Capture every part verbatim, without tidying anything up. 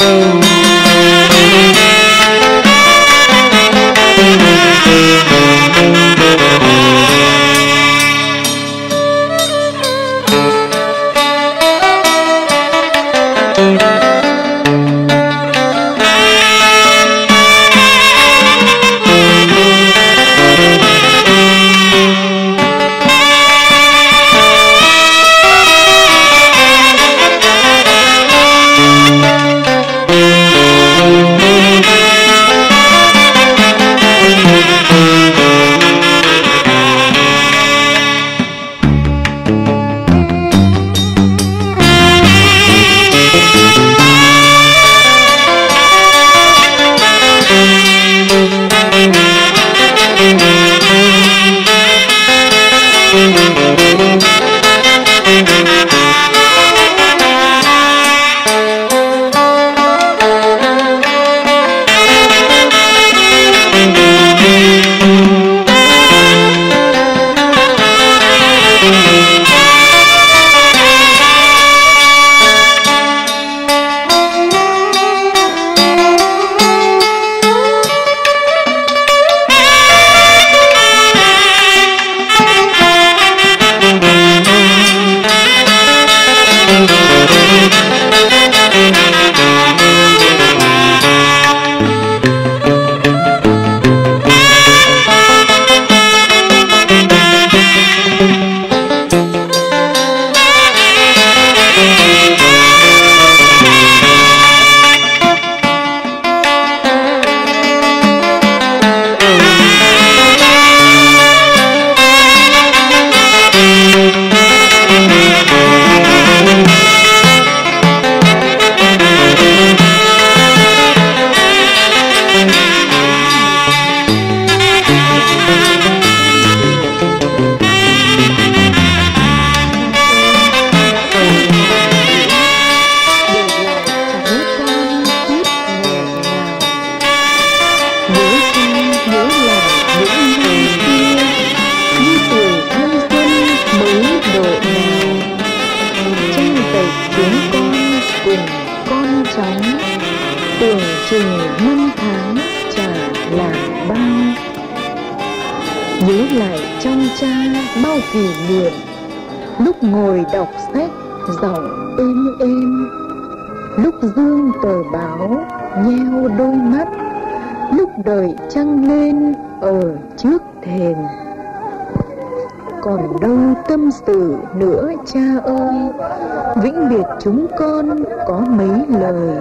Chúng con có mấy lời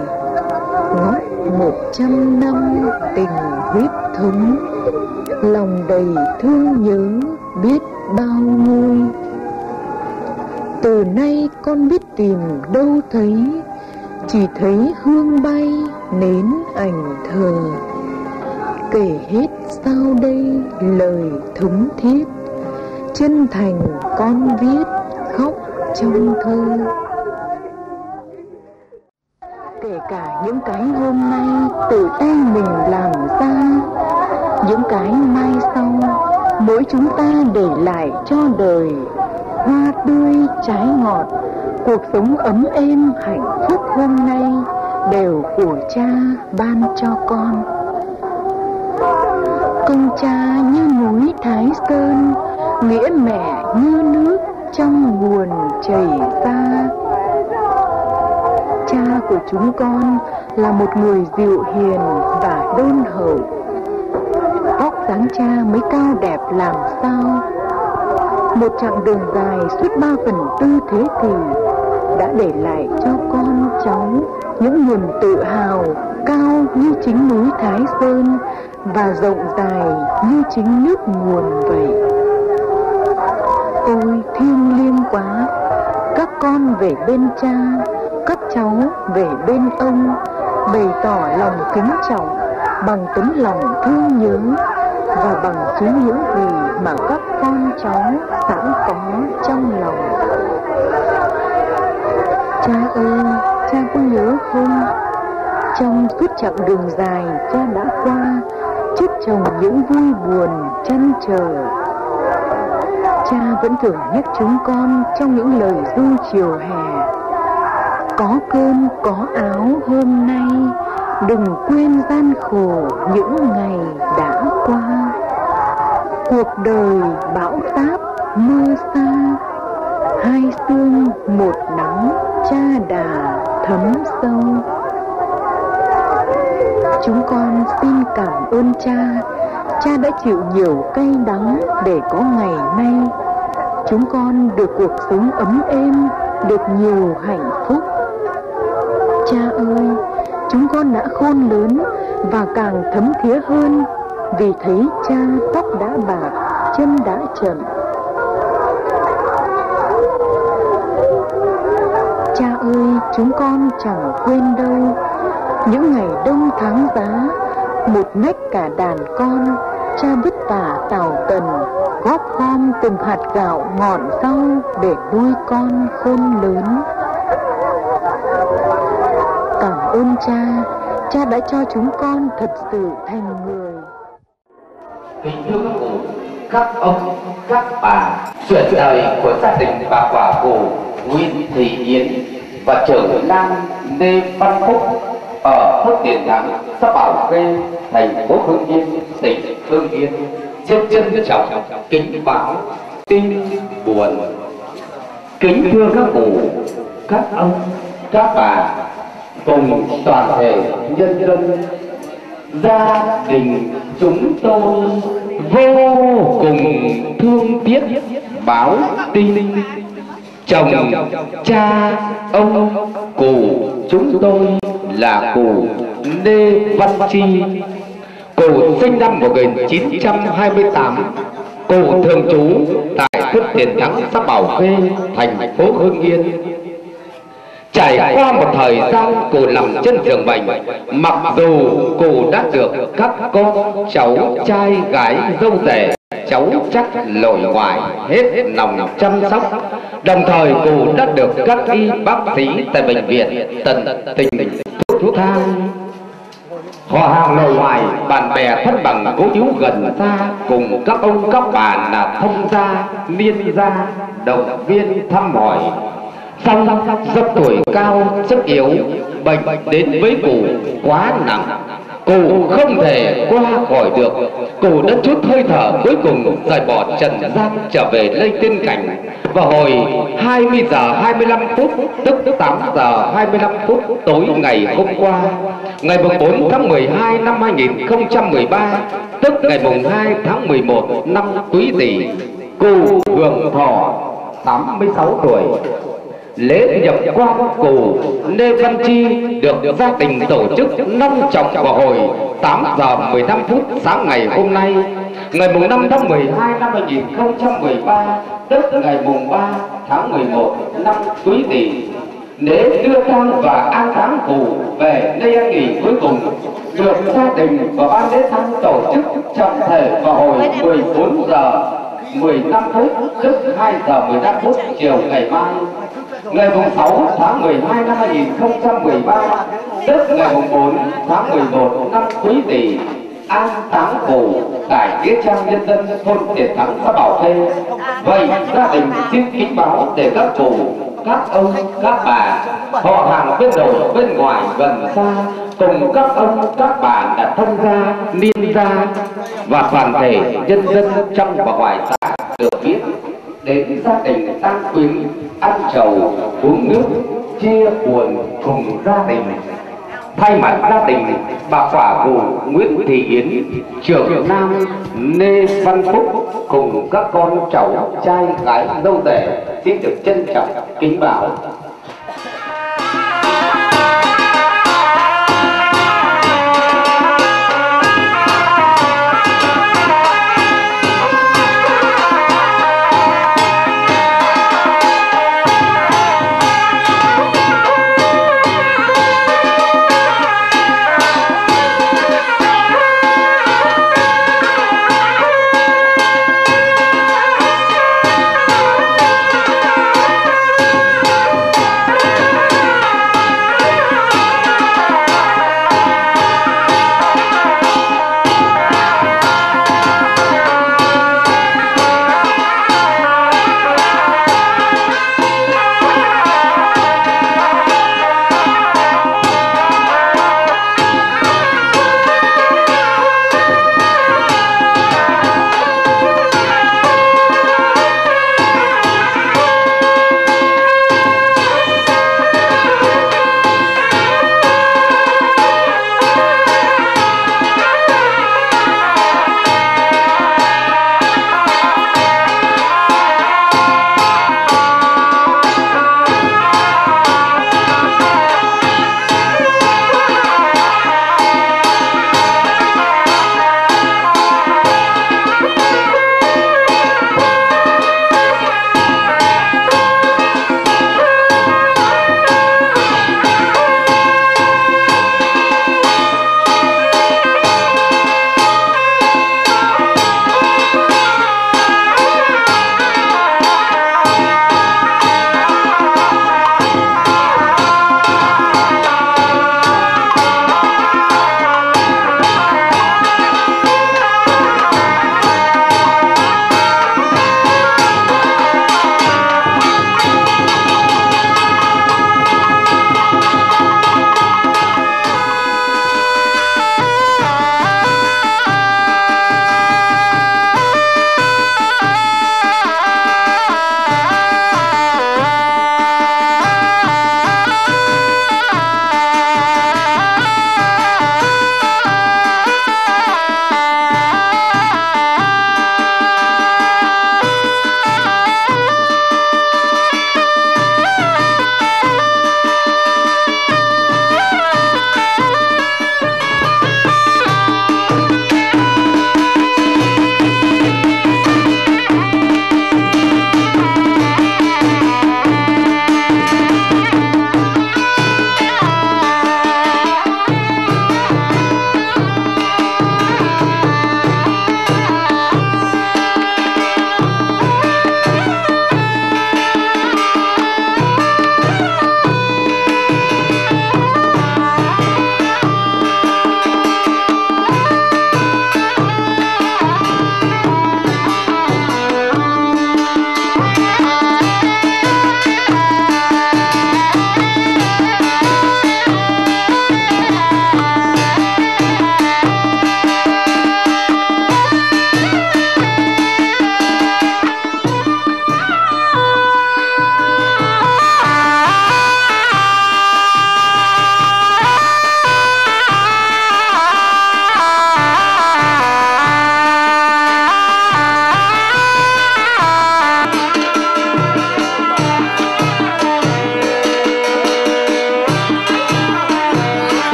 ngót một trăm năm tình huyết thống, lòng đầy thương nhớ biết bao ngôi. Từ nay con biết tìm đâu thấy, chỉ thấy hương bay nến ảnh thờ. Kể hết sau đây lời thống thiết, chân thành con viết khóc trong thơ. Kể cả những cái hôm nay tự tay mình làm ra, những cái mai sau mỗi chúng ta để lại cho đời. Hoa tươi trái ngọt, cuộc sống ấm êm hạnh phúc hôm nay đều của cha ban cho con. Công cha như núi Thái Sơn, nghĩa mẹ như nước trong nguồn chảy ra. Cha của chúng con là một người dịu hiền và đôn hậu. Vóc dáng cha mới cao đẹp làm sao. Một chặng đường dài suốt ba phần tư thế kỷ đã để lại cho con cháu những niềm tự hào cao như chính núi Thái Sơn và rộng dài như chính nước nguồn vậy. Ôi thiêng liêng quá, các con về bên cha, các cháu về bên ông, bày tỏ lòng kính trọng bằng tấm lòng thương nhớ và bằng chính những gì mà các con cháu sẵn có trong lòng. Cha ơi, cha có nhớ không? Trong suốt chặng đường dài cha đã qua, trước chồng những vui buồn trăn trở, cha vẫn thường nhắc chúng con trong những lời ru chiều hè. có cơm có áo hôm nay, đừng quên gian khổ những ngày đã qua. Cuộc đời bão táp mưa xa, hai sương một nắng cha đà thấm sâu. Chúng con xin cảm ơn cha, cha đã chịu nhiều cay đắng để có ngày nay. Chúng con được cuộc sống ấm êm, được nhiều hạnh phúc. Cha ơi, chúng con đã khôn lớn và càng thấm thía hơn vì thấy cha tóc đã bạc, chân đã chậm. Cha ơi, chúng con chẳng quên đâu những ngày đông tháng giá, một nách cả đàn con, cha vất vả tào tần, góp gom từng hạt gạo ngọn rau để nuôi con khôn lớn. Cảm ơn cha, cha đã cho chúng con thật sự thành người. Kính thưa các cụ, các ông, các bà, chuyện đời của gia đình bà quả cụ Nguyễn Thị Yến và trưởng nam Lê Văn Phúc ở Phước Tiền Thắng, xã Bảo Khê, thành phố Hưng Yên, tỉnh Hưng Yên, xin trân trọng kính báo tin buồn. Kính thưa các cụ, các ông, các bà cùng toàn thể nhân dân, gia đình chúng tôi vô cùng thương tiếc báo tin chồng cha ông cụ chúng tôi là cụ Lê Văn Chi. Cụ sinh năm một nghìn chín trăm hai mươi tám, cụ thường trú tại Phước Tiền Thắng, xã Bảo Khê, thành phố Hưng Yên. Trải qua một thời gian cụ nằm trên giường bệnh, mặc dù cụ đã được các con cháu trai gái dâu rể cháu chắc lội ngoại hết lòng chăm sóc, đồng thời cụ đã được các y bác sĩ tại bệnh viện tận tình thuốc thang. Họ hàng nội ngoại, bạn bè thân bằng cố hữu gần xa cùng các ông các bà là thông gia, liên gia động viên thăm hỏi. Xong rất tuổi cao, sức yếu, bệnh đến với cụ quá nặng, cụ không thể qua khỏi được. Cụ đã chút hơi thở cuối cùng rời bỏ trần gian trở về nơi tiên cảnh vào hồi hai mươi giờ hai mươi lăm phút, tức tám giờ hai mươi lăm phút tối ngày hôm qua, ngày bốn tháng mười hai năm hai nghìn không trăm mười ba, tức ngày hai tháng mười một năm Quý Tỵ. Cụ hưởng thọ tám mươi sáu tuổi. Lễ nhập quan cụ Lê Văn Chi được gia đình tổ chức long trọng vào hồi tám giờ mười lăm phút sáng ngày hôm nay, ngày năm tháng mười hai năm hai nghìn không trăm mười ba, tức ngày ba tháng mười một năm Quý Tỵ. Lễ đưa tang và an táng cụ về nơi an nghỉ cuối cùng được gia đình và ban lễ tang tổ chức trọng thể vào hồi mười bốn giờ mười lăm phút, tức hai giờ mười lăm phút chiều ngày mai, ngày sáu tháng mười hai năm hai nghìn không trăm mười ba, tức ngày bốn tháng mười một năm Quý Tỵ. An táng cụ tại nghĩa trang nhân dân thôn Tiền Thắng, xã Bảo Khê. Vậy gia đình xin kính báo để các cụ, các ông, các bà, họ hàng bên nội bên ngoài gần xa cùng các ông các bà đã thông gia, liên gia và toàn thể nhân dân trong và ngoài xã được biết đến gia đình tăng quyến ăn trầu uống nước chia buồn cùng gia đình. Thay mặt gia đình bà quả cụ Nguyễn Thị Yến, trưởng nam Lê Văn Phúc cùng các con cháu trai gái dâu rể xin được trân trọng kính báo.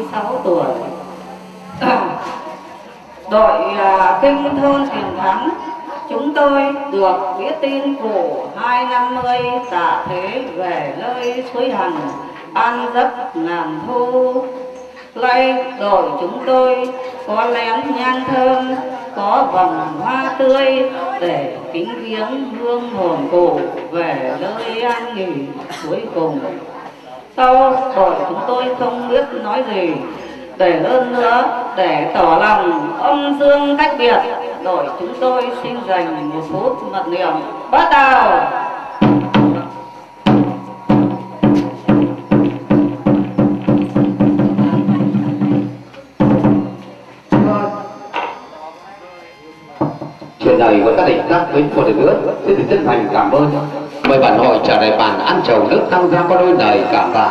sáu tuổi. Đội uh, kinh thôn Tiền Thắng, chúng tôi được biết tin của hai năm mươi tạ thế về nơi suối Hằng an giấc làm thu. Lay đội chúng tôi có lén nhang thơm, có vòng hoa tươi để kính viếng hương hồn cụ về nơi an nghỉ cuối cùng. Sau đội chúng tôi không biết nói gì, để hơn nữa để tỏ lòng âm dương cách biệt, đội chúng tôi xin dành một phút mặc niệm. Bắt đầu. Chuyện này có gia đình các với một lần nữa xin được chân thành cảm ơn. Mời bản hội trả lời bàn ăn chầu nước tham gia có đôi lời cảm tạ.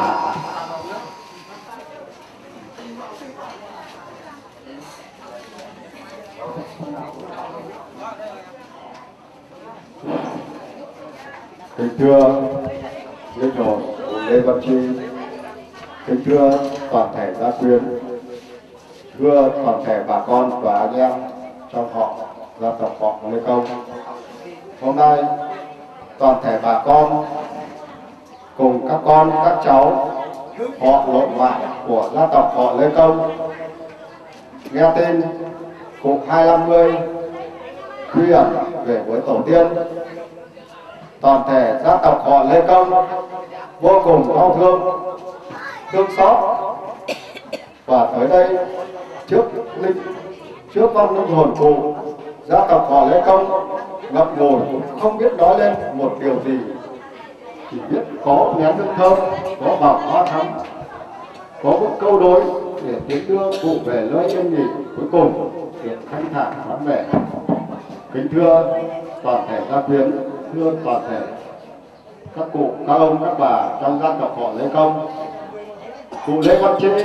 Kính thưa Linh hồn Lê Văn Chi, kính thưa toàn thể gia quyến, thưa toàn thể bà con và anh em trong họ gia tộc họ Lê Công. Hôm nay toàn thể bà con cùng các con các cháu họ nội ngoại của gia tộc họ Lê Công nghe tin cụ hai năm mươi khuya về với tổ tiên. Toàn thể gia tộc họ Lê Công vô cùng đau thương, thương xót, và tới đây trước linh trước vong linh hồn cụ, gia tộc họ Lê Công ngập ngùi không biết nói lên một điều gì, chỉ biết có nén hương thơm, có vòng hoa thắm, có một câu đối để tiến đưa cụ về nơi yên nghỉ cuối cùng để thanh thản vắng vẻ. Kính thưa toàn thể gia quyến, thưa toàn thể các cụ, các ông, các bà trong gia tộc họ Lê Công, cụ Lê Văn Chi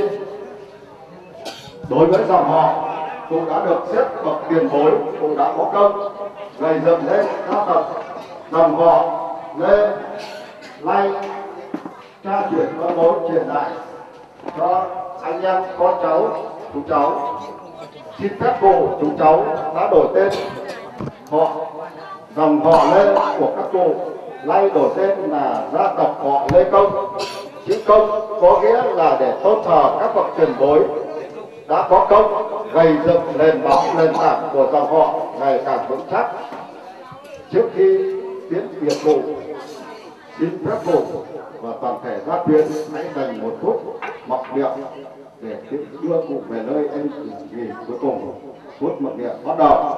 đối với dòng họ, cụ đã được xếp bậc tiền bối, cụ đã có công gây dựng lên gia tộc dòng họ Lê Lay, cha truyền con nối truyền lại cho anh em con cháu chú cháu. Xin phép cụ chú cháu đã đổi tên họ dòng họ Lê của các cụ nay đổi tên là gia tộc họ Lê Công. Chữ Công có nghĩa là để tôn thờ các bậc tiền bối đã có công gây dựng nền móng nền tảng của dòng họ ngày càng vững chắc. Trước khi tiến biệt cụ, xin phép cụ và toàn thể gia quyến hãy dành một phút mặc niệm để đưa cụ về nơi anh nghỉ cuối cùng. Phút mặc niệm bắt đầu.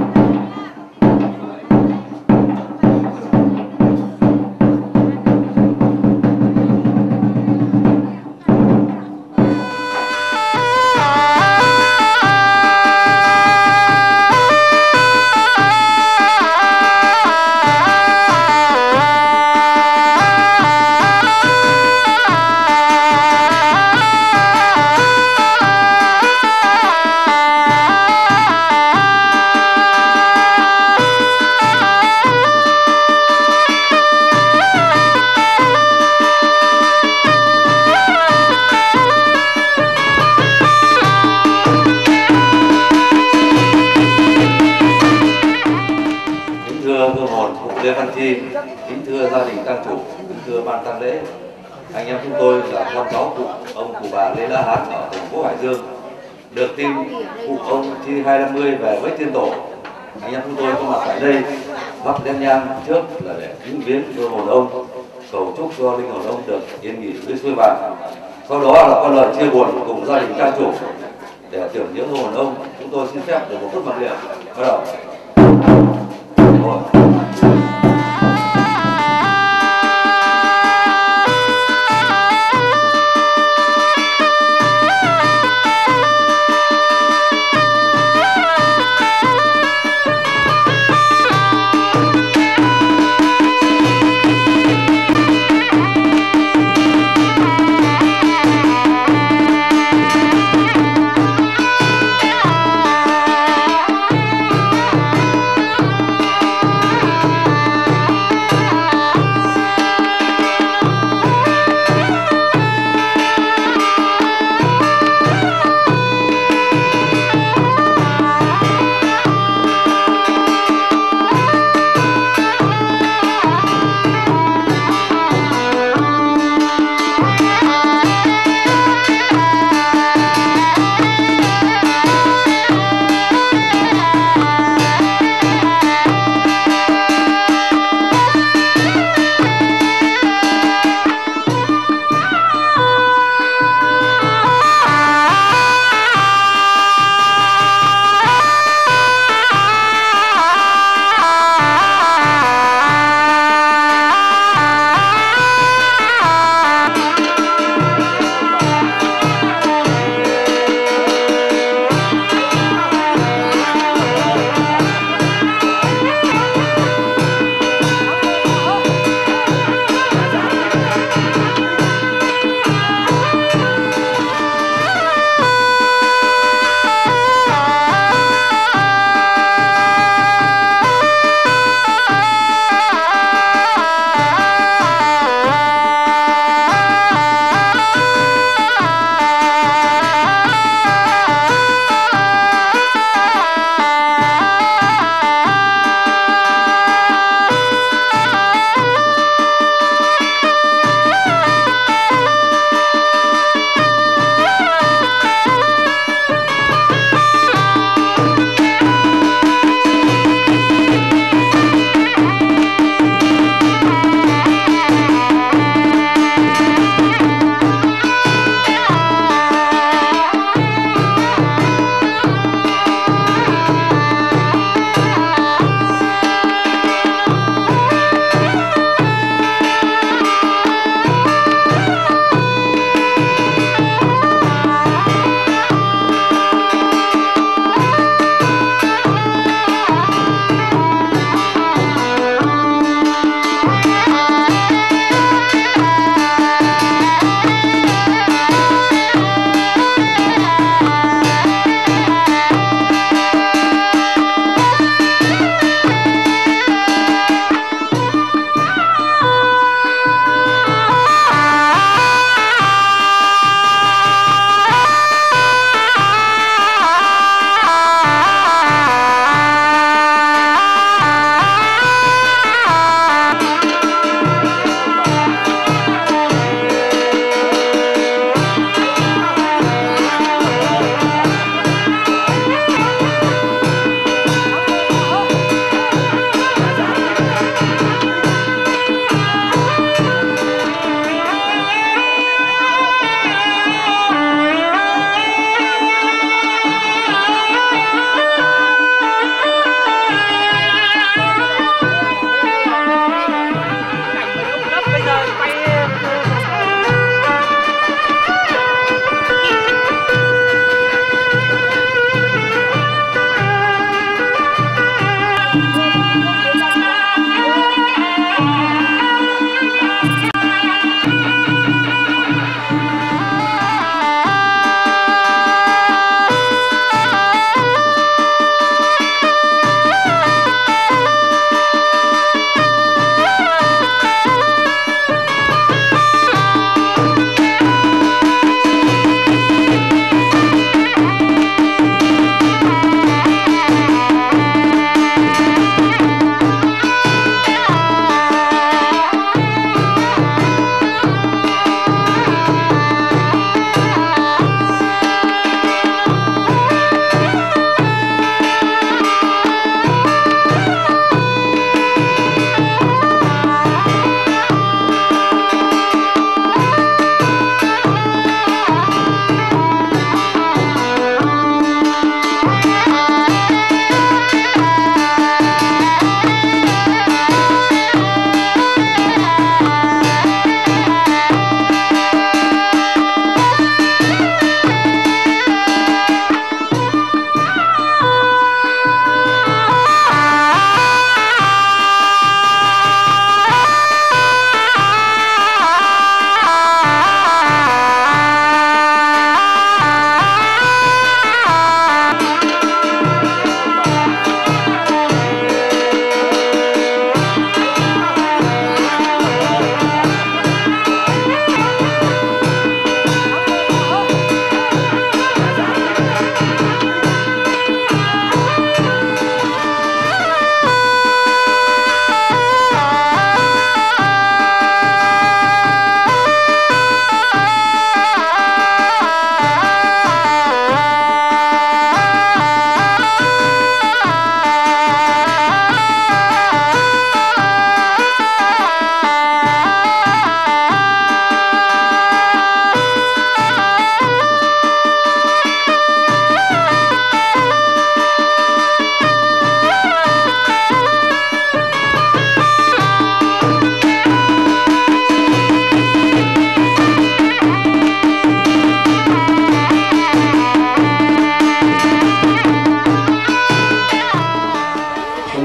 Lê Văn Chi, kính thưa gia đình tang chủ, kính thưa ban tang lễ, anh em chúng tôi là con cháu cụ ông cụ bà Lê La Hán ở thành phố Hải Dương. Được tin cụ ông Chi hai năm mươi về với tiên tổ, anh em chúng tôi có mặt tại đây vắt đen nhang trước là để kính viếng cho hồn ông, cầu chúc cho linh hồn ông được yên nghỉ dưới suối vàng. Sau đó là con lời chia buồn cùng gia đình tang chủ để tưởng nhớ hồn ông. Chúng tôi xin phép được một phút mặc niệm. Bắt đầu.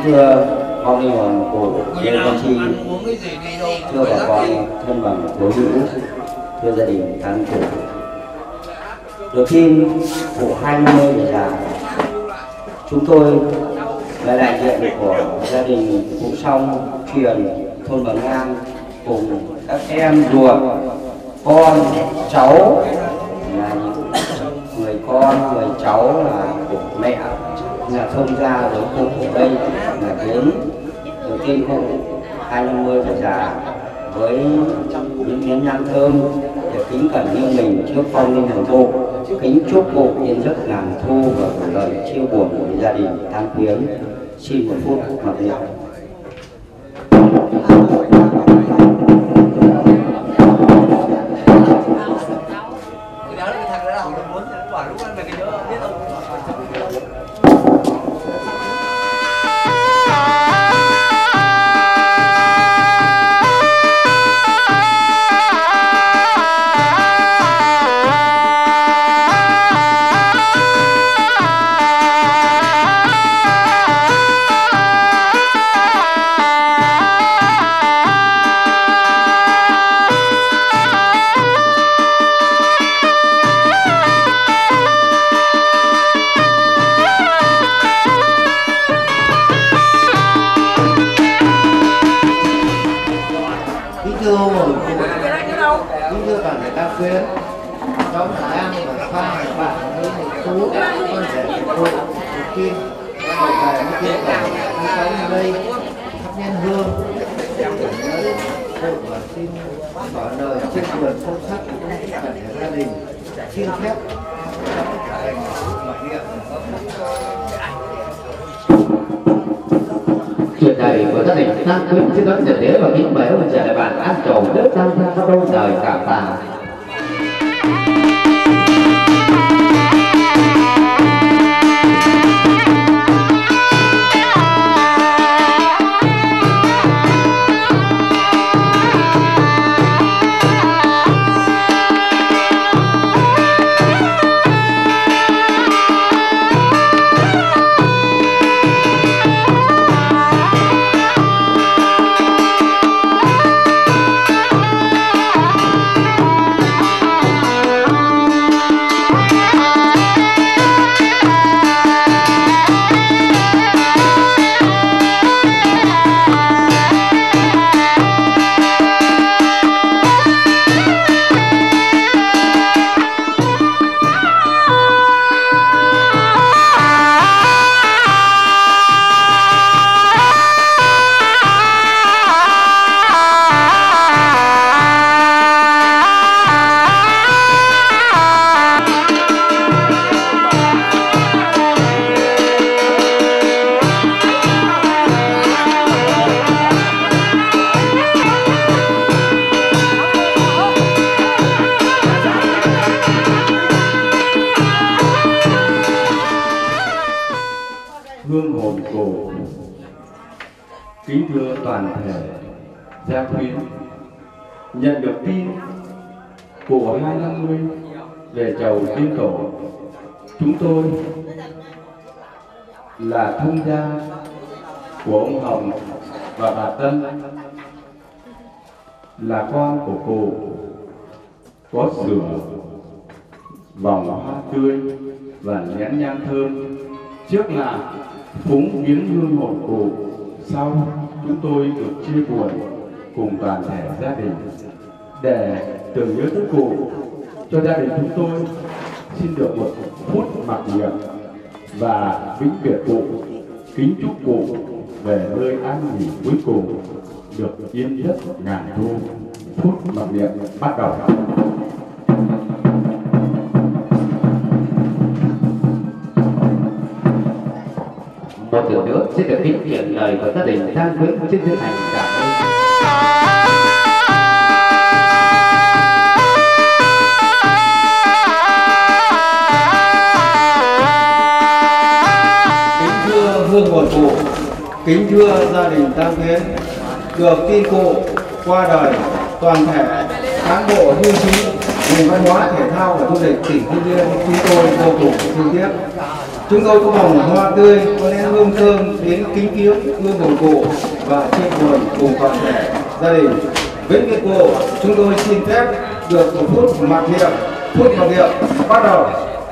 thưa con linh hồn của Lê Văn Chi, thưa bà con thân bằng cố hữu, thưa gia đình cán bộ. Được tin của hai mươi người già, chúng tôi là đại diện của gia đình Cụ Song truyền thôn Bằng Ngang cùng các em ruột, con, cháu là những người con, người cháu là của mẹ là thông gia với cụ ở đây là đến đầu tiên cụ hai năm mươi tuổi già với những nén nhang thơm để kính cẩn nghiêng mình trước phong linh hồn cụ, kính chúc cụ yên giấc ngàn thu và lời chia buồn của gia đình tang quyến. Xin một phút mặc niệm. Chuyện này của gia đình Tang Quyến xin đón nhận lễ và kính mời ông trở lại bàn ăn trầu nước tăng ra các đôi đời cảm tạ. Hương hồn cổ. Kính thưa toàn thể gia quyến, nhận được tin của hai năm mươi về chầu tiên tổ, chúng tôi là thân gia của ông Hồng và bà Tân, là con của cụ, có sửa vòng hoa tươi và nén nhang thơm. Trước là phúng viếng hương hồn cụ, sau chúng tôi được chia buồn cùng toàn thể gia đình. Để tưởng nhớ tới cụ, cho gia đình chúng tôi xin được một phút mặc niệm và vĩnh biệt cụ, kính chúc cụ về nơi an nghỉ cuối cùng được yên giấc ngàn thu. Phút mặc niệm bắt đầu. Một lần nữa xin được kính chuyển lời của gia đình Tang Quyến xin chân thành cảm ơn. Kính thưa hương hồn cụ, kính thưa gia đình Tang Quyến, được tin cụ qua đời, toàn thể cán bộ hưu trí ngành văn hóa thể thao và du lịch tỉnh Hưng Yên chúng tôi vô cùng thương tiếc. Chúng tôi có vòng hoa tươi, có nén hương thơm đến kính viếng hương bồn cụ và chia buồn cùng toàn thể gia đình. Với cái cô, chúng tôi xin phép được một phút mặc niệm, phút mặc niệm bắt đầu.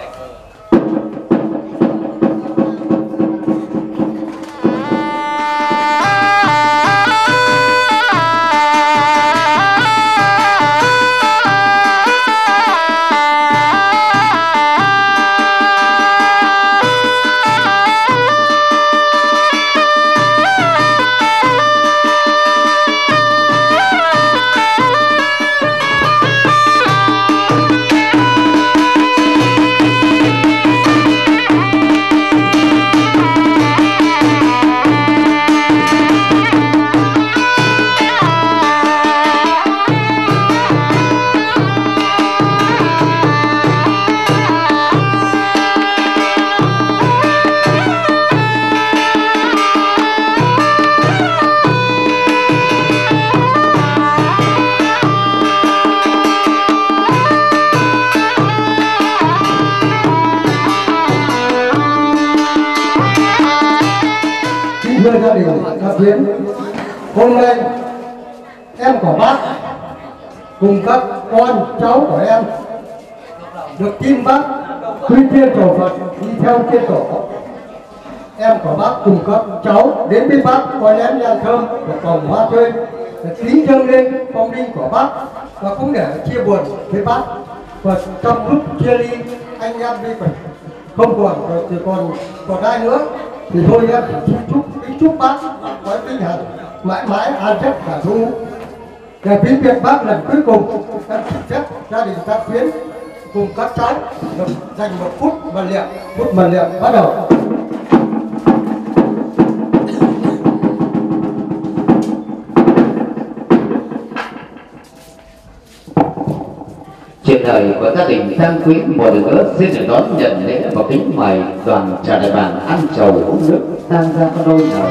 Thưa gia đình các viếng, hôm nay em của bác cùng các con cháu của em được tin bác quy tiên cầu Phật đi theo tiên tổ. Em của bác cùng các cháu đến với bác coi nén nhang thơm của vòng hoa tươi để kính dâng lên phong linh của bác và cũng để chia buồn với bác. Và trong lúc chia ly anh em đi phải không còn rồi thì còn còn ai nữa thì thôi em chỉ chúc kính chúc bác có tinh thần mãi mãi an giấc và thu. Để quý biệt bác lần cuối cùng em xin phép gia đình các viếng cùng các cháu được dành một phút mật niệm. Phút mật niệm bắt đầu. Chuyện đời của gia đình Tăng Quý một lần nữa xin được đón nhận lễ và kính mời đoàn trà đại bàng ăn trầu uống nước tham gia các đôi lời.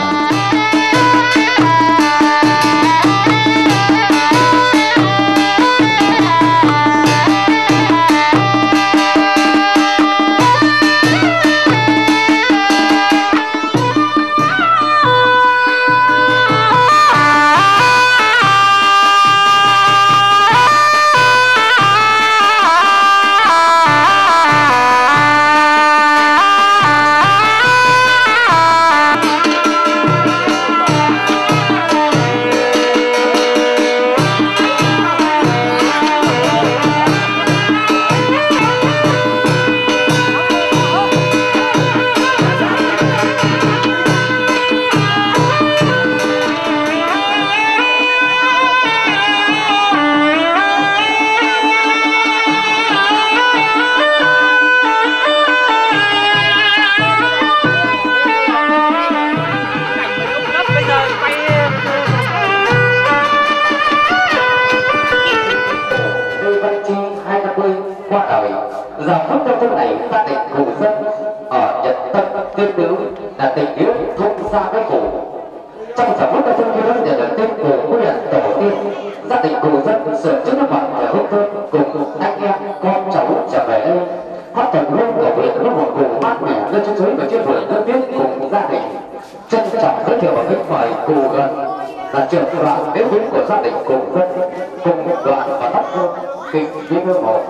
Giờ phút trong phút này gia đình cụ dân ở Nhật Tân tuyên bố là tình nghĩa thông xa với cụ. Trong giờ phút trong phút kia nhận được tin cụ của nhận tổ tiên, gia đình cụ dân sửa chữa nước mặt và hương thơm cùng anh em con cháu trở về đây. Hát thật hương cầu nguyện lúc một cụ mát mẻ lên trên suối và trên vườn nước biếc cùng gia đình. Trân trọng giới thiệu và kính mời cụ gần là trưởng đoàn đến viếng của gia đình cụ dân cùng một đoàn và thắp hương kính viếng hương mộ.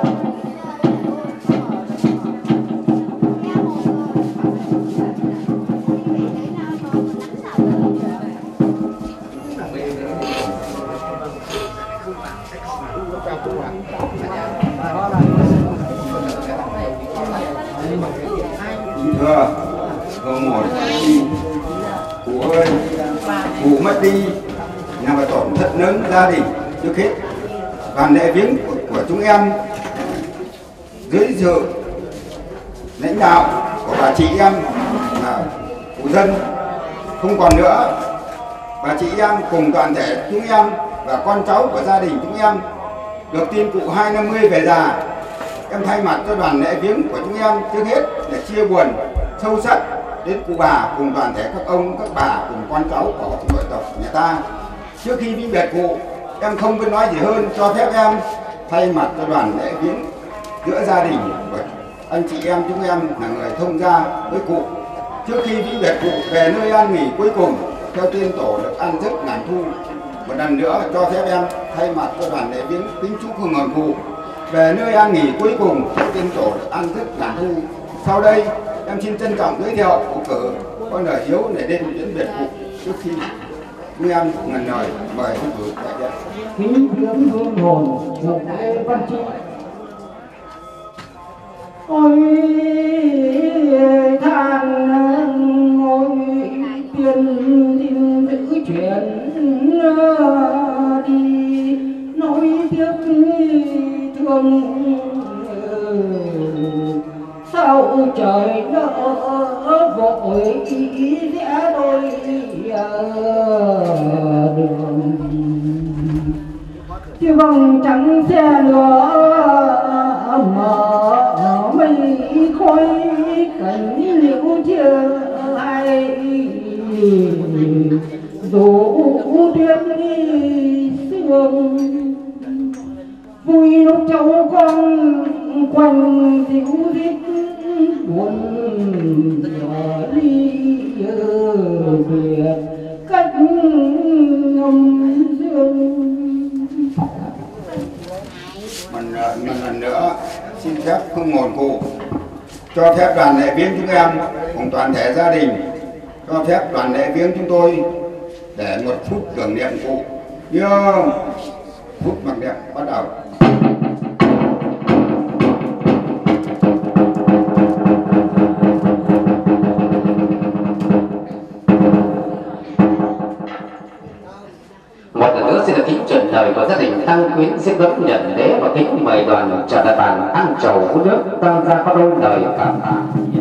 Thưa cô một cụ ơi, cụ mất đi là một tổn thất lớn gia đình. Trước hết đoàn lễ viếng của, của chúng em dưới sự lãnh đạo của bà chị em là cụ dân không còn nữa. Bà chị em cùng toàn thể chúng em và con cháu của gia đình chúng em được tin cụ hai năm mươi về già. Em thay mặt cho đoàn lễ viếng của chúng em trước hết để chia buồn sâu sắc đến cụ bà cùng toàn thể các ông, các bà cùng con cháu của nội tộc nhà ta. Trước khi vĩnh biệt cụ, em không biết nói gì hơn, cho phép em thay mặt cho đoàn lễ viếng giữa gia đình của anh chị em chúng em là người thông gia với cụ. Trước khi vĩ biệt cụ về nơi an nghỉ cuối cùng, theo tiên tổ được ăn giấc ngàn thu, một lần nữa cho phép em thay mặt cho đoàn lễ viếng kính chúc hương hồn cụ về nơi an nghỉ cuối cùng, theo tiên tổ được ăn giấc ngàn thu. Sau đây em xin trân trọng giới thiệu cụ cử con lời Hiếu để đêm viếng biệt cụ. Trước khi chúng em ngần lời mời cụ cử đại diện. Kính viếng hương hồn cụ Lê Văn Chi. Ôi than ngôi tiên tin giữ chuyện đi nói tiếc thương sao trời nỡ vội sẽ đôi đường chứ vòng trắng xe nữa mở mây khói cảnh liễu chưa ai dù tuyết sương vui lúc cháu con quanh dịu rít buồn ly biệt cách ngầm dương. Mình một lần nữa xin phép hương hồn cụ, cho phép đoàn lễ viếng chúng em cùng toàn thể gia đình, cho phép đoàn lễ viếng chúng tôi để một phút tưởng niệm cụ. Nhưng phút mặc niệm bắt đầu. Một lần nữa xin được kính chuyển lời của gia đình Tăng Quyến xin đón nhận lễ và kính mời đoàn trở lại bàn ăn trầu uống nước tam gia có đôi lời cảm tạ.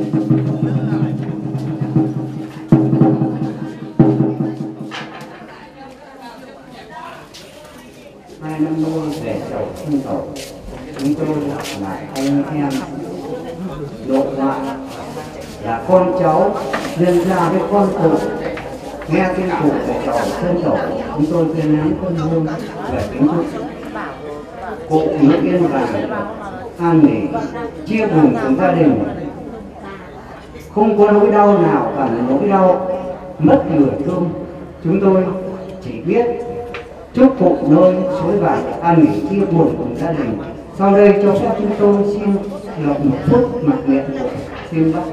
Hai năm nuôi về chầu sinh tổ, chúng tôi là anh em nội ngoại, là con cháu liên gia với con cụ. Nghe tin cụ về chầu sinh tổ, chúng tôi tuyên nắm quân hương về kính chúc cụ nước yên vàng an nghỉ, chia buồn cùng gia đình, không có nỗi đau nào cả nỗi đau mất người thương. Chúng tôi chỉ biết chúc cụ nơi suối vàng an nghỉ, chia buồn cùng gia đình. Sau đây cho phép chúng tôi xin được một phút mặc niệm. Xin bác.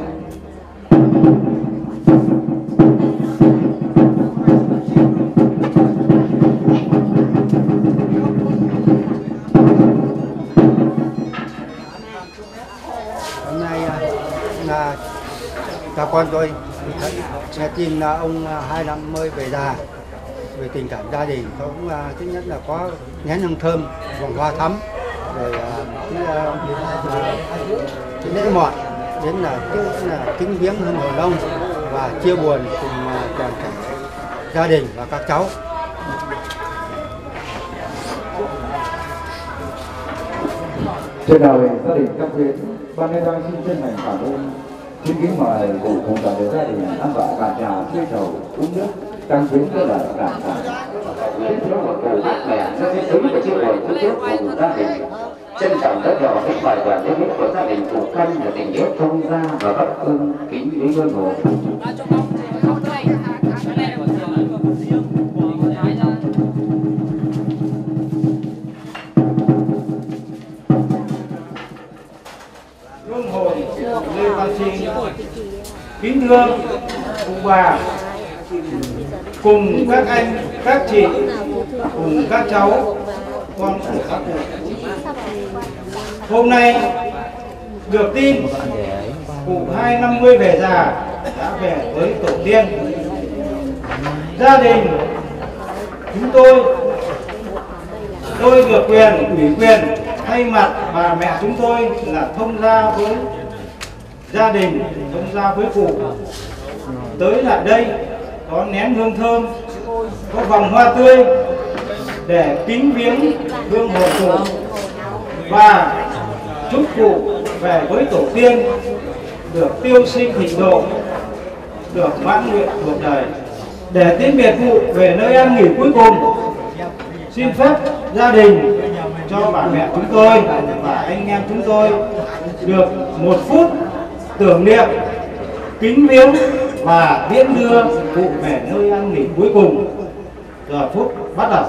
Hôm nay là các con tôi nghe tin là ông hai năm mới về già, về tình cảm gia đình cũng thứ nhất là có nén hương thơm, vòng hoa thắm, rồi cái, cái lễ mọn đến là cái là kính viếng hương hồn ông và chia buồn cùng toàn thể gia đình và các cháu. Trên đời gia đình Tăng Quyến, ban lễ tang xin chân thành cảm ơn. Xin kính mời cụ cùng toàn thể gia đình ăn vạ bàn trà, chia trầu uống nước. Tăng Quyến rất là cảm tạ. Nguyện thiếu một cụ bác mẹ rất biết tính và chia buồn trước trước cùng gia đình. Trân trọng rất nhỏ các bài đoàn lễ viếng của gia đình cụ Căn là tình nghĩa thông gia và bắc ơn kính lý hương hồn. Hương hồn Lê Văn Chi kính thưa cụ bà cùng các anh, các chị, cùng các cháu con của các cụ. Hôm nay được tin cụ hai năm mươi về già đã về với tổ tiên. Gia đình chúng tôi tôi được quyền ủy quyền thay mặt bà mẹ chúng tôi là thông gia với gia đình, thông gia với cụ tới lại đây có nén hương thơm, có vòng hoa tươi để kính viếng hương hồn cụ và chúc cụ về với tổ tiên được tiêu sinh thịnh độ, được mãn nguyện cuộc đời, để tiễn biệt cụ về nơi an nghỉ cuối cùng. Xin phép gia đình cho bà mẹ chúng tôi và anh em chúng tôi được một phút tưởng niệm, kính viếng và tiễn đưa cụ về nơi an nghỉ cuối cùng. Giờ phút bắt đầu.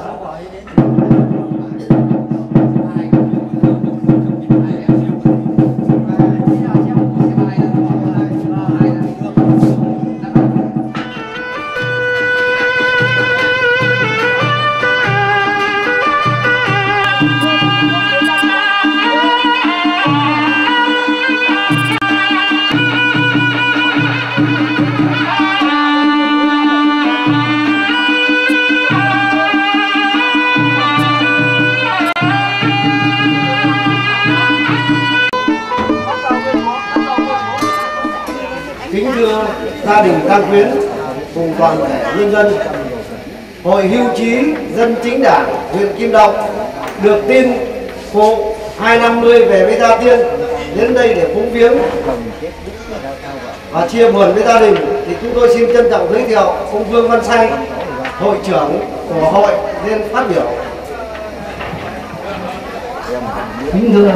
Kính thưa gia đình Tăng Quyến cùng toàn thể nhân dân, Hội Hưu trí Dân chính đảng huyện Kim Động được tin cụ hai năm mươi về với gia tiên đến đây để cúng viếng và chia buồn với gia đình, thì chúng tôi xin trân trọng giới thiệu ông Vương Văn Say, hội trưởng của hội lên phát biểu. Kính thưa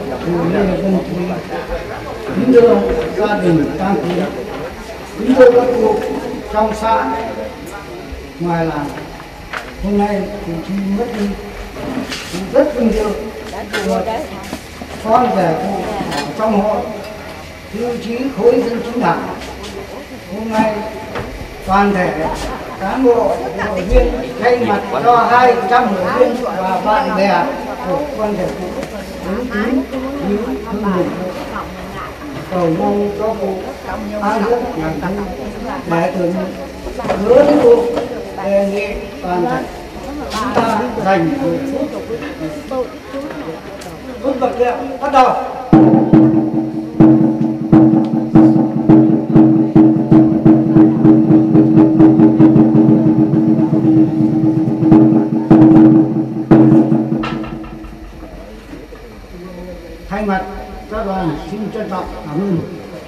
kính thưa gia đình Tăng Quyến, kính thưa các cụ trong xã ngoài làng, hôm nay cụ Chi mất đi, cụ rất vinh dự con về cụ trong hội hưu trí khối dân chính đảng. Hôm nay toàn thể cán bộ hội viên thay mặt cho hai trăm hội viên và bạn bè của con thể cụ đến kính viếng thương mừng, cầu mong cho cụ an dưỡng ngàn thu để tưởng hứa với cụ đề nghị toàn thể chúng ta dành mười phút phút bậc điện bắt đầu. Thay mặt các đoàn xin trân trọng cảm ơn.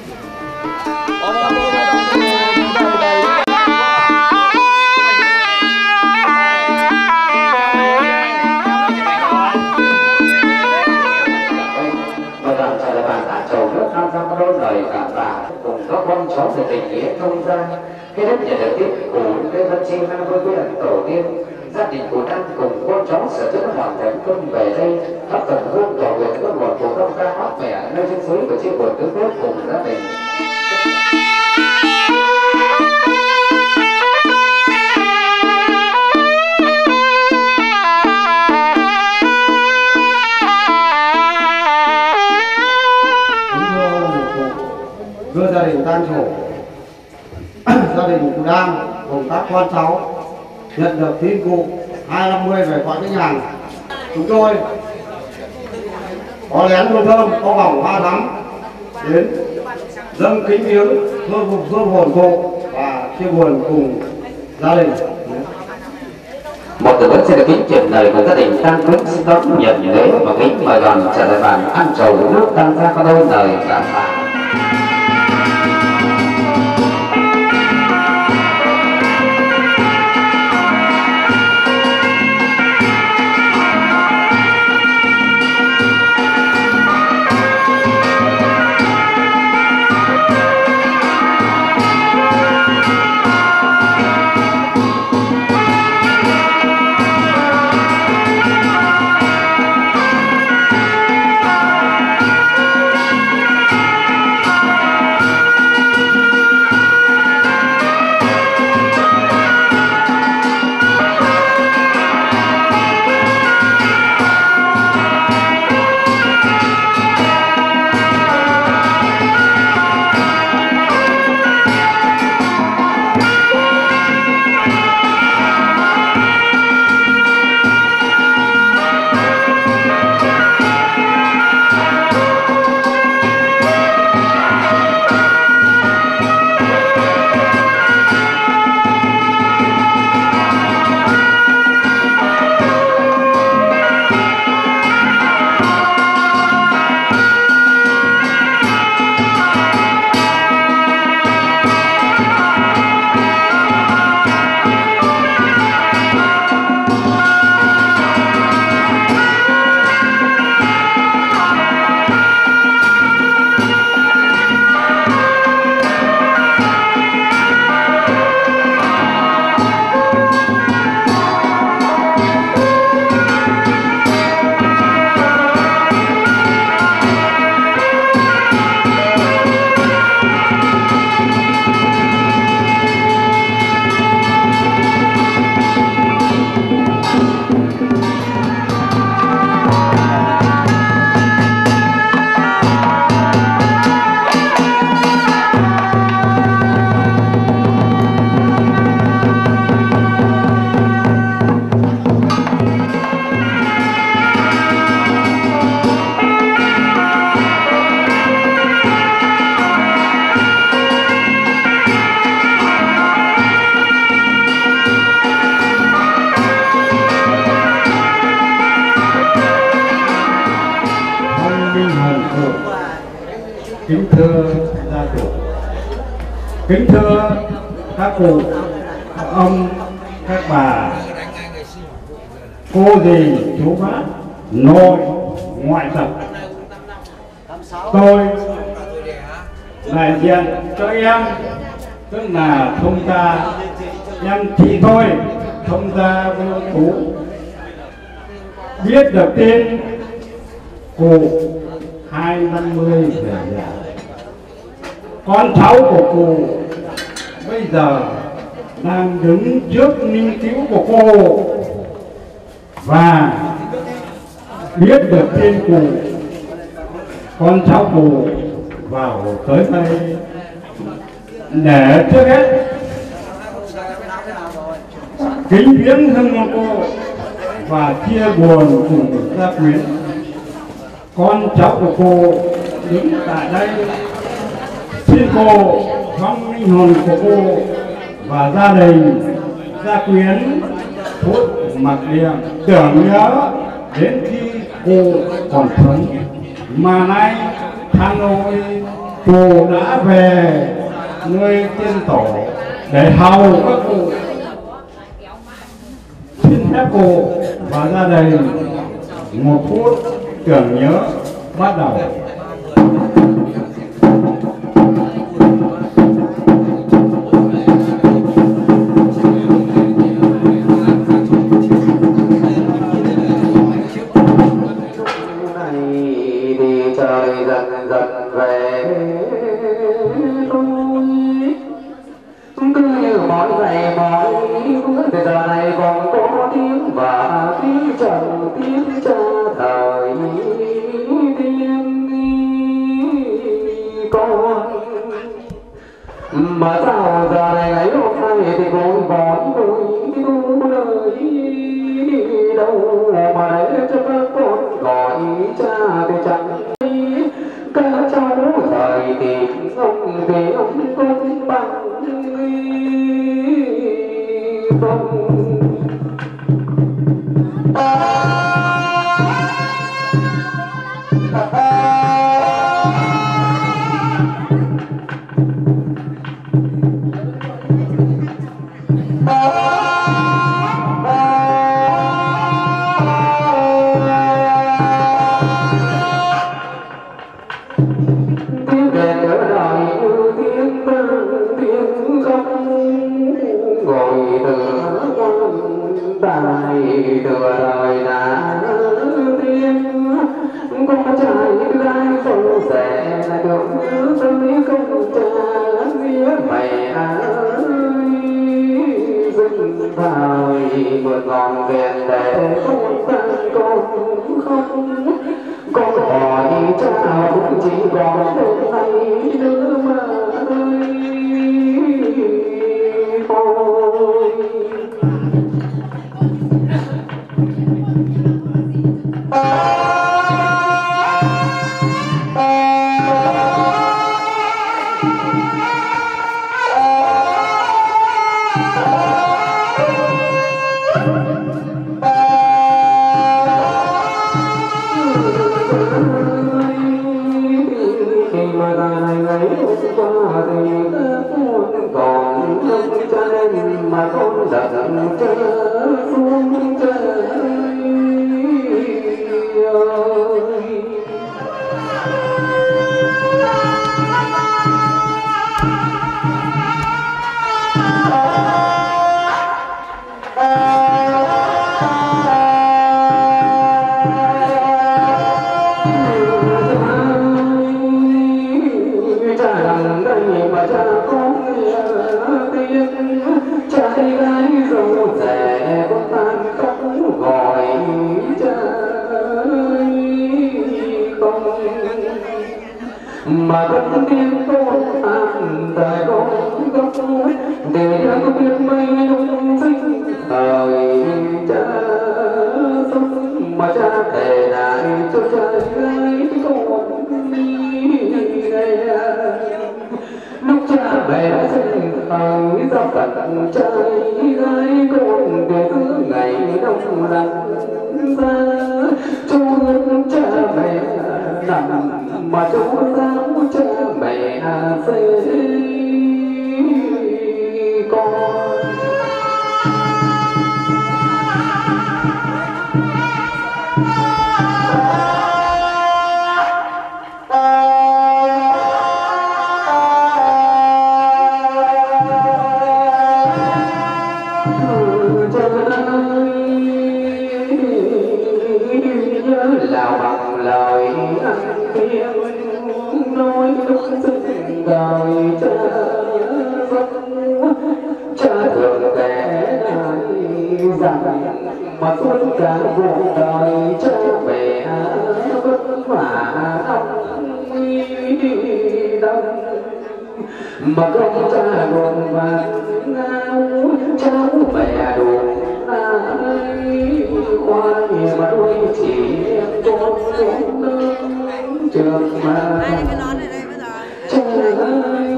Con cháu về tình nghĩa thông gia, cái đất nhà được tiếp của cái dân chi năm với quý ẩn tổ tiên, gia đình của Nam cùng con cháu sẽ chữa hoàn thành công về đây thắp tận hương cầu nguyện ước một của công ca mát mẻ nơi trên suối của chia buồn tứ tốt cùng gia đình. Thưa gia đình Tan Thổ, gia đình cụ Đam cùng các con cháu nhận được tin cụ hai năm mươi về cõi vĩnh hằng, chúng tôi có lén hương thơm, có vòng hoa thắm đến dâng kính viếng thơ phục dương hồn cụ và chia buồn cùng gia đình. Một từ vấn xin được kính truyền lời của gia đình Tăng Quyến xin đón nhận lễ và kính mời đoàn trả lời bàn ăn trầu nước Tăng gia có đôi lời cảm tạ. kính thưa gia chủ, kính thưa các cụ, các ông, các bà, cô dì, chú bác, nội, ngoại tộc. Tôi đại diện cho em, tức là thông gia em chị tôi, thông gia với ông Tú, biết được tin cụ hai năm mươi về già. Con cháu của cụ bây giờ đang đứng trước linh cứu của cô và biết được tin cụ, con cháu cụ vào tới đây để trước hết kính viếng hương cô và chia buồn cùng gia quyến. Con cháu của cô đứng tại đây xin cô trong linh hồn của cô và gia đình gia quyến phút mặc niệm tưởng nhớ đến khi cô còn sống, mà nay Hà Nội cụ đã về nơi tiên tổ để hầu các cụ. Xin phép cô và gia đình một phút tưởng nhớ bắt đầu. Mà sao giờ này ngày hôm nay thì cũng còn tôi tu lời đâu mà để cho các con gọi cha thì chẳng các cháu thời thì ông thì ông cũng bằng không. mà con tim con an tại con góc để ra có biết mây lung sinh thời cha sống mà cha để lại cho trai gái con ngày lúc cha mẹ đã sinh thời giao phận trai gái con để cứ ngày đông lạnh ra cho cha mẹ nằm mà cho giáo cha mẹ sinh con. Lào bằng lời ăn tiếng nói đúng xứng đời cha dân, cha thường kể lại rằng mà suốt cả cuộc đời cha mẹ vất vả đông, mà không cha buồn vàng ngao cháu mẹ đủ ai khoa gì mà đuôi chỉ con con trường mà cha ơi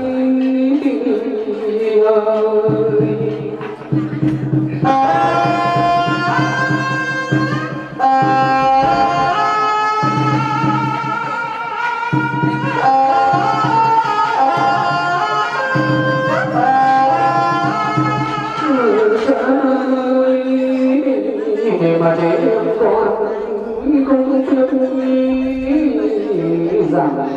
mà trẻ con không biết rằng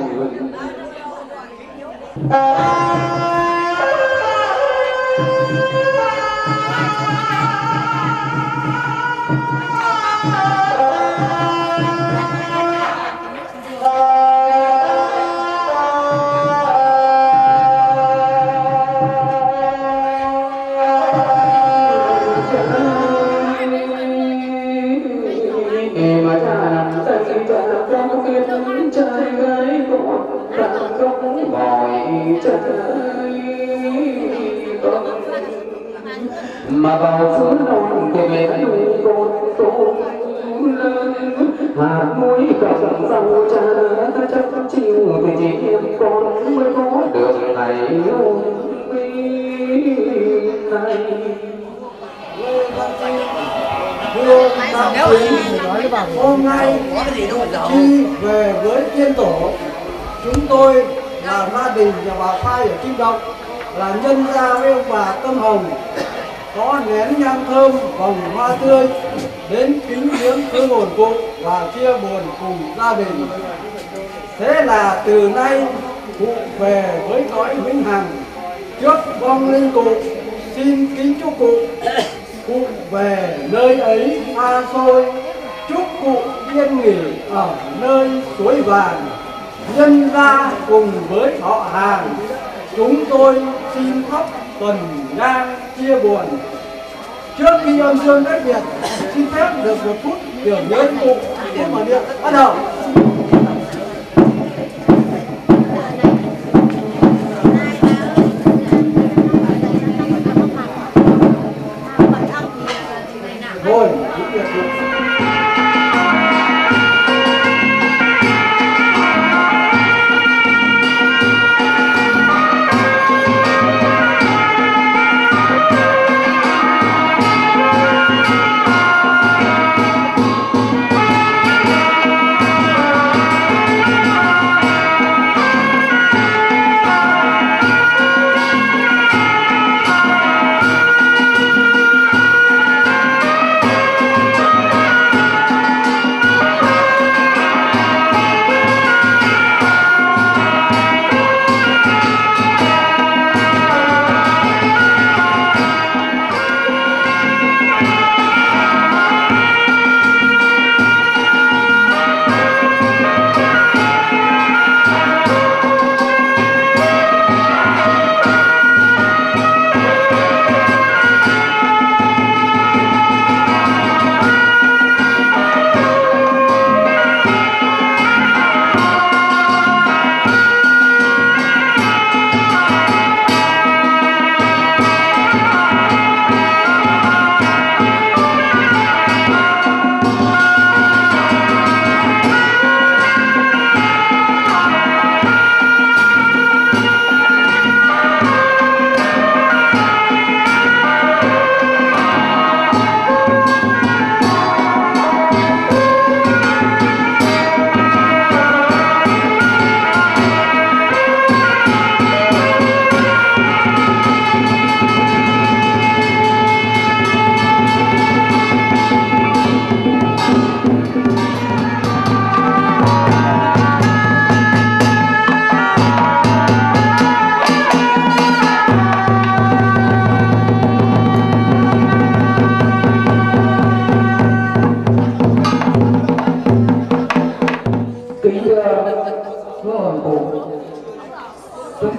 mà cha nằm tay cha con biết trai gái con đang không gọi trai con mà vào xứ non thì mẹ nuôi con tôn lớn hạt muối cầm rau cha chắc chiều thì chị em con mới có được ngày hôm nay. Thưa Tam Quý, nói với hôm nay khi về với tiên tổ, chúng tôi là gia đình nhà bà Phai ở Kim Động là nhân gia với ông bà Tâm Hồng có nén nhang thơm vòng hoa tươi đến kính viếng thương hồn cụ và chia buồn cùng gia đình. Thế là từ nay cụ về với cõi vĩnh hằng, trước vong linh cụ xin kính chúc cụ cụ về nơi ấy xa xôi, chúc cụ yên nghỉ ở nơi suối vàng, nhân gia cùng với họ hàng chúng tôi xin thắp tuần nhang chia buồn. Trước khi âm dương cách biệt, xin phép được một phút tưởng nhớ cụ. Phút mở điện bắt đầu. Rồi, những việc được.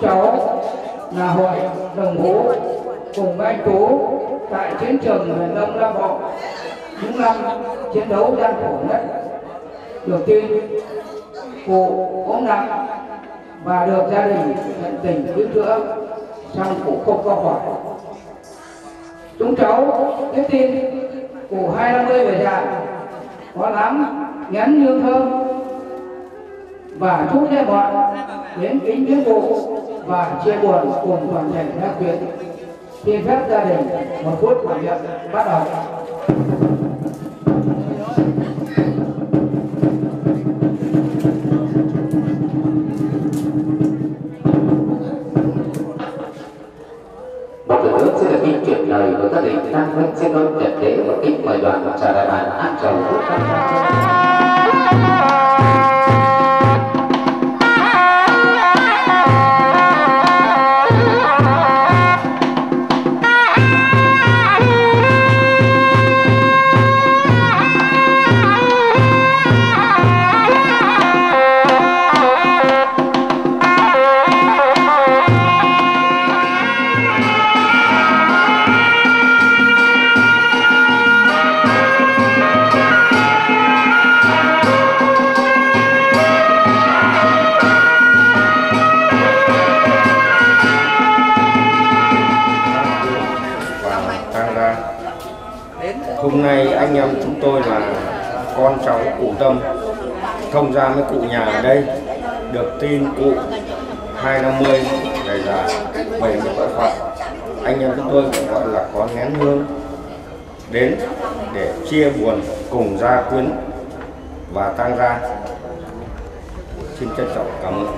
cháu là hội đồng hố cùng với anh Tú tại chiến trường miền Đông Nam Bộ những năm chiến đấu gian khổ nhất. Được tin cụ ốm nặng và được gia đình tận tình cứu chữa, song cụ không qua khỏi. Chúng cháu biết tin cụ hai năm mươi về già có lắm nhắn nhương thơm và chúc gia bọn đến kính viếng cụ và chia buồn cùng toàn thể gia quyến. Xin phép gia đình một phút mặc niệm bắt đầu. Một lần nữa xin được kính chuyển lời của gia đình Tăng Huynh xin đón nhận lễ và kính mời đoàn trà đại bản An Châu. Hôm nay anh em chúng tôi là con cháu cụ Tâm thông gia với cụ nhà ở đây, được tin cụ hai năm mươi ngày già về với cõi Phật. Anh em chúng tôi cũng gọi là có nén hương đến để chia buồn cùng gia quyến và tang gia. Xin trân trọng cảm ơn.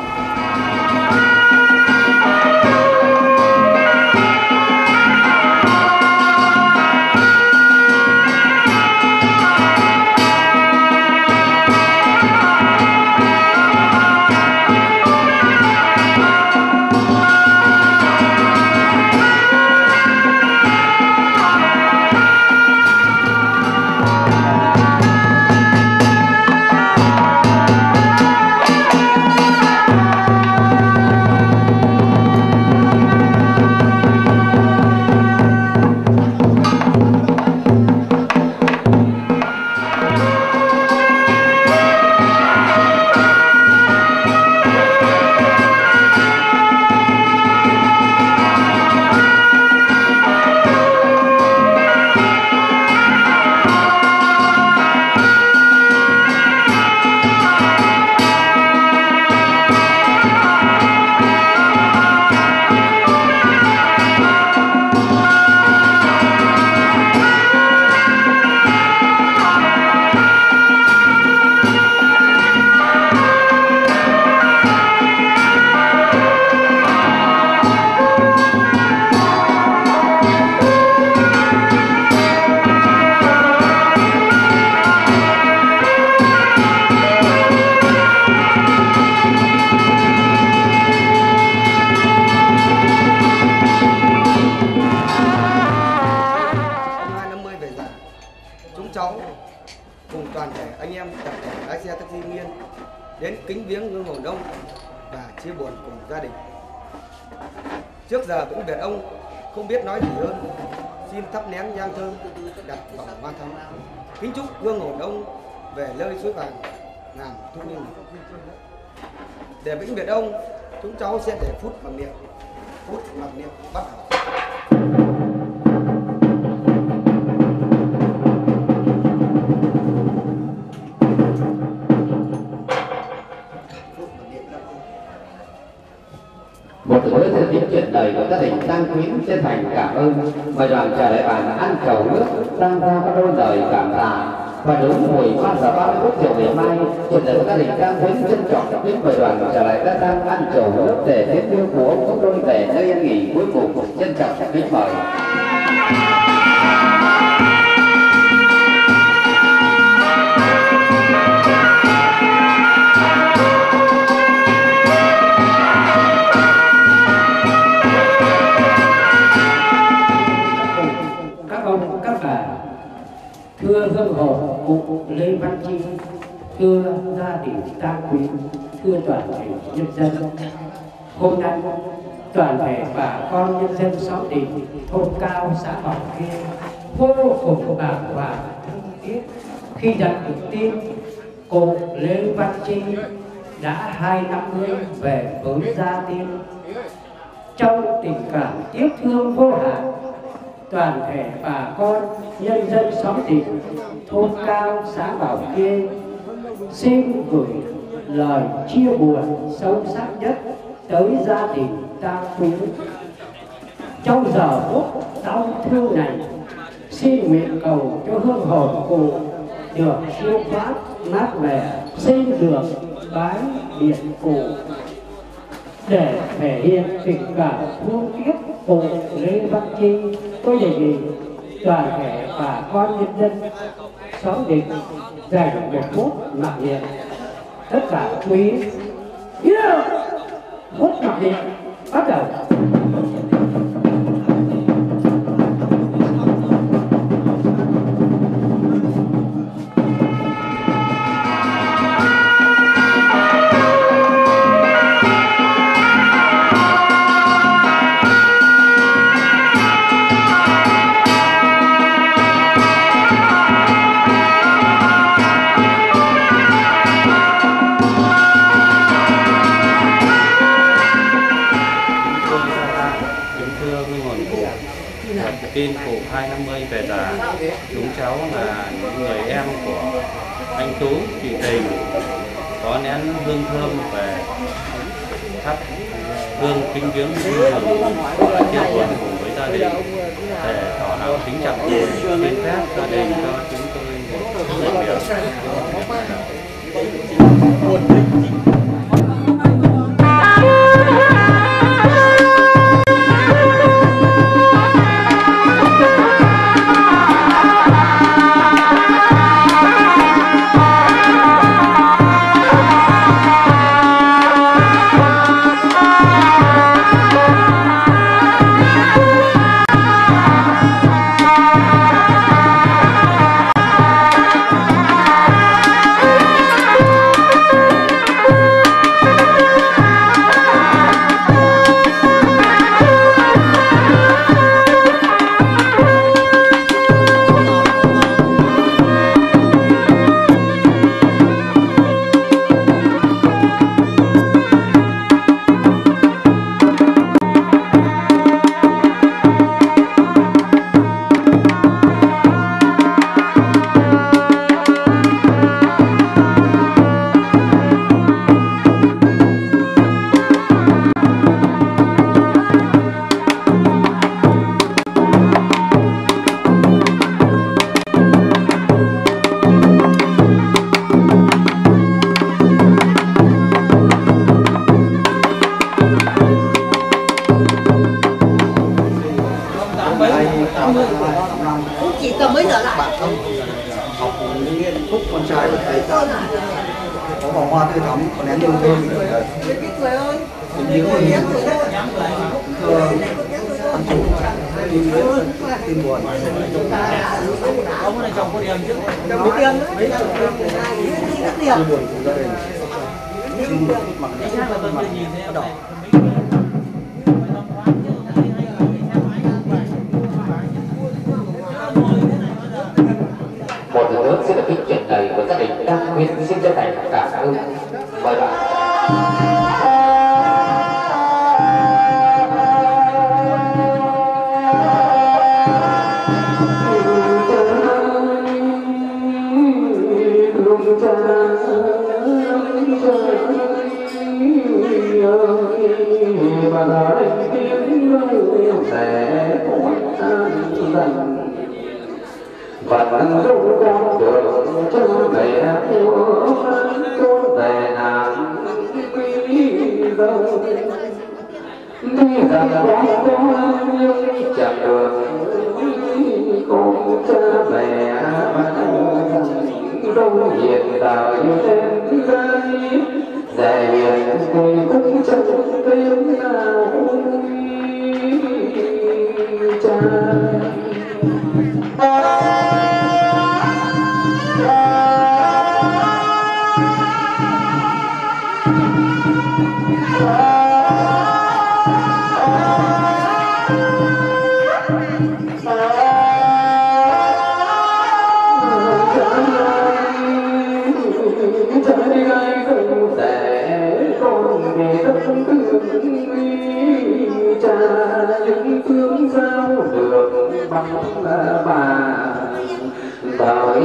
Đến kính viếng Gương Hồn Đông và chia buồn cùng gia đình. Trước giờ vĩnh biệt ông không biết nói gì hơn, xin thắp nén nhang thơm đặt vòng hoa thắm, kính chúc Gương Hồn Đông về nơi suối vàng ngàn thu niên. Để vĩnh biệt ông, chúng cháu sẽ để phút mặc niệm. Phút mặc niệm bắt đầu. Một lần nữa sẽ tiếp chuyện đời của gia đình Tăng Quyến chân thành cảm ơn, mời đoàn trà đại bản ăn cầu nước sang ra các đôi lời cảm tạ. Và đúng mười ba giờ ba mươi phút chiều ngày mai, chuyện đời của gia đình Tăng Quyến trân trọng kính mời đoàn trà đại gia Tăng ăn cầu nước để tiễn đưa của ông đôi về nơi yên nghỉ cuối cùng. Trân trọng kính mời. Thưa Hương Hồn cụ Lê Văn Chi, thưa gia đình Tăng Quyến, thưa toàn thể nhân dân, Hôm nay toàn thể bà con nhân dân xóm Đình, thôn Cao, xã Bảo Khê vô cùng bàng hoàng thương tiếc khi nhận được tin cụ Lê Văn Chi đã hai năm mươi về với gia tiên. Trong tình cảm tiếc thương vô hạn, toàn thể bà con nhân dân xóm Đình, thôn Cao, xã Bảo Khê xin gửi lời chia buồn sâu sắc nhất tới gia đình Tam Phú. Trong giờ phút đau thương này, xin nguyện cầu cho hương hồn cụ được siêu thoát mát mẻ, xin được bái điện cụ. Để thể hiện tình cảm thương tiếc cụ Lê Văn Chi, tôi đề nghị toàn thể bà con nhân dân xóm Đình dành một phút mặc niệm. Tất cả quý yeah. Phút mặc niệm bắt đầu. Tin cụ hai năm mươi về già, chúng cháu là những người em của anh Tú, chị Tình có nén hương thơm về thắp hương kính viếng hương và chia buồn cùng với gia đình để tỏ lòng kính trọng. Xin phép gia đình cho chúng tôi một lời Chỉ cầm mấy giờ lại bạn thân học nghiên phúc con trai của thầy có vòng hoa tươi thắm, có nén hương thơm mình ở người ơi, những người nhé thưa ăn chủ tin tin buồn ông này chồng có điểm chứ chồng có điểm đấy chia buồn cùng gia đình xin mặc mặc đỏ. Một lần nữa xin được kính chuyển lời của gia đình Đăng Khuyên xin chân thành cảm ơn. Mời bạn. và vẫn dung con đường chân về yêu chốn về nàng quý dâu đi rằng con con nhưng chẳng được con cha mẹ đâu hiện tại trên đây để hiện người cũng chẳng tiếng nào cha. Oh bằng bà đời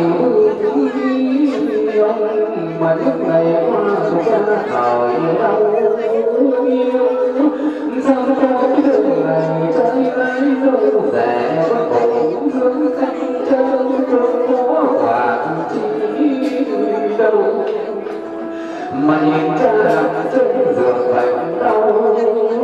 ông mà nước này qua ra thời đâu sao có đường này trái lấy đâu rẻ cũng thương thanh chân có quả chi đâu mà nhìn cha làm chân giường bệnh đau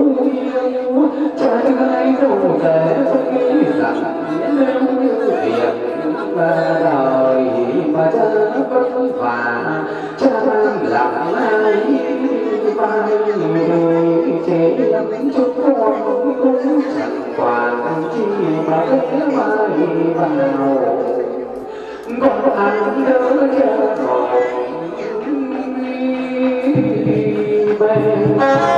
trái lấy đâu rẻ nghĩ rằng nếu việc mà đời mà cha vất vả cha làm ai vai người chế lắm chút con cũng chẳng quản chi mà cứ mai vào còn ăn đỡ cha rồi bên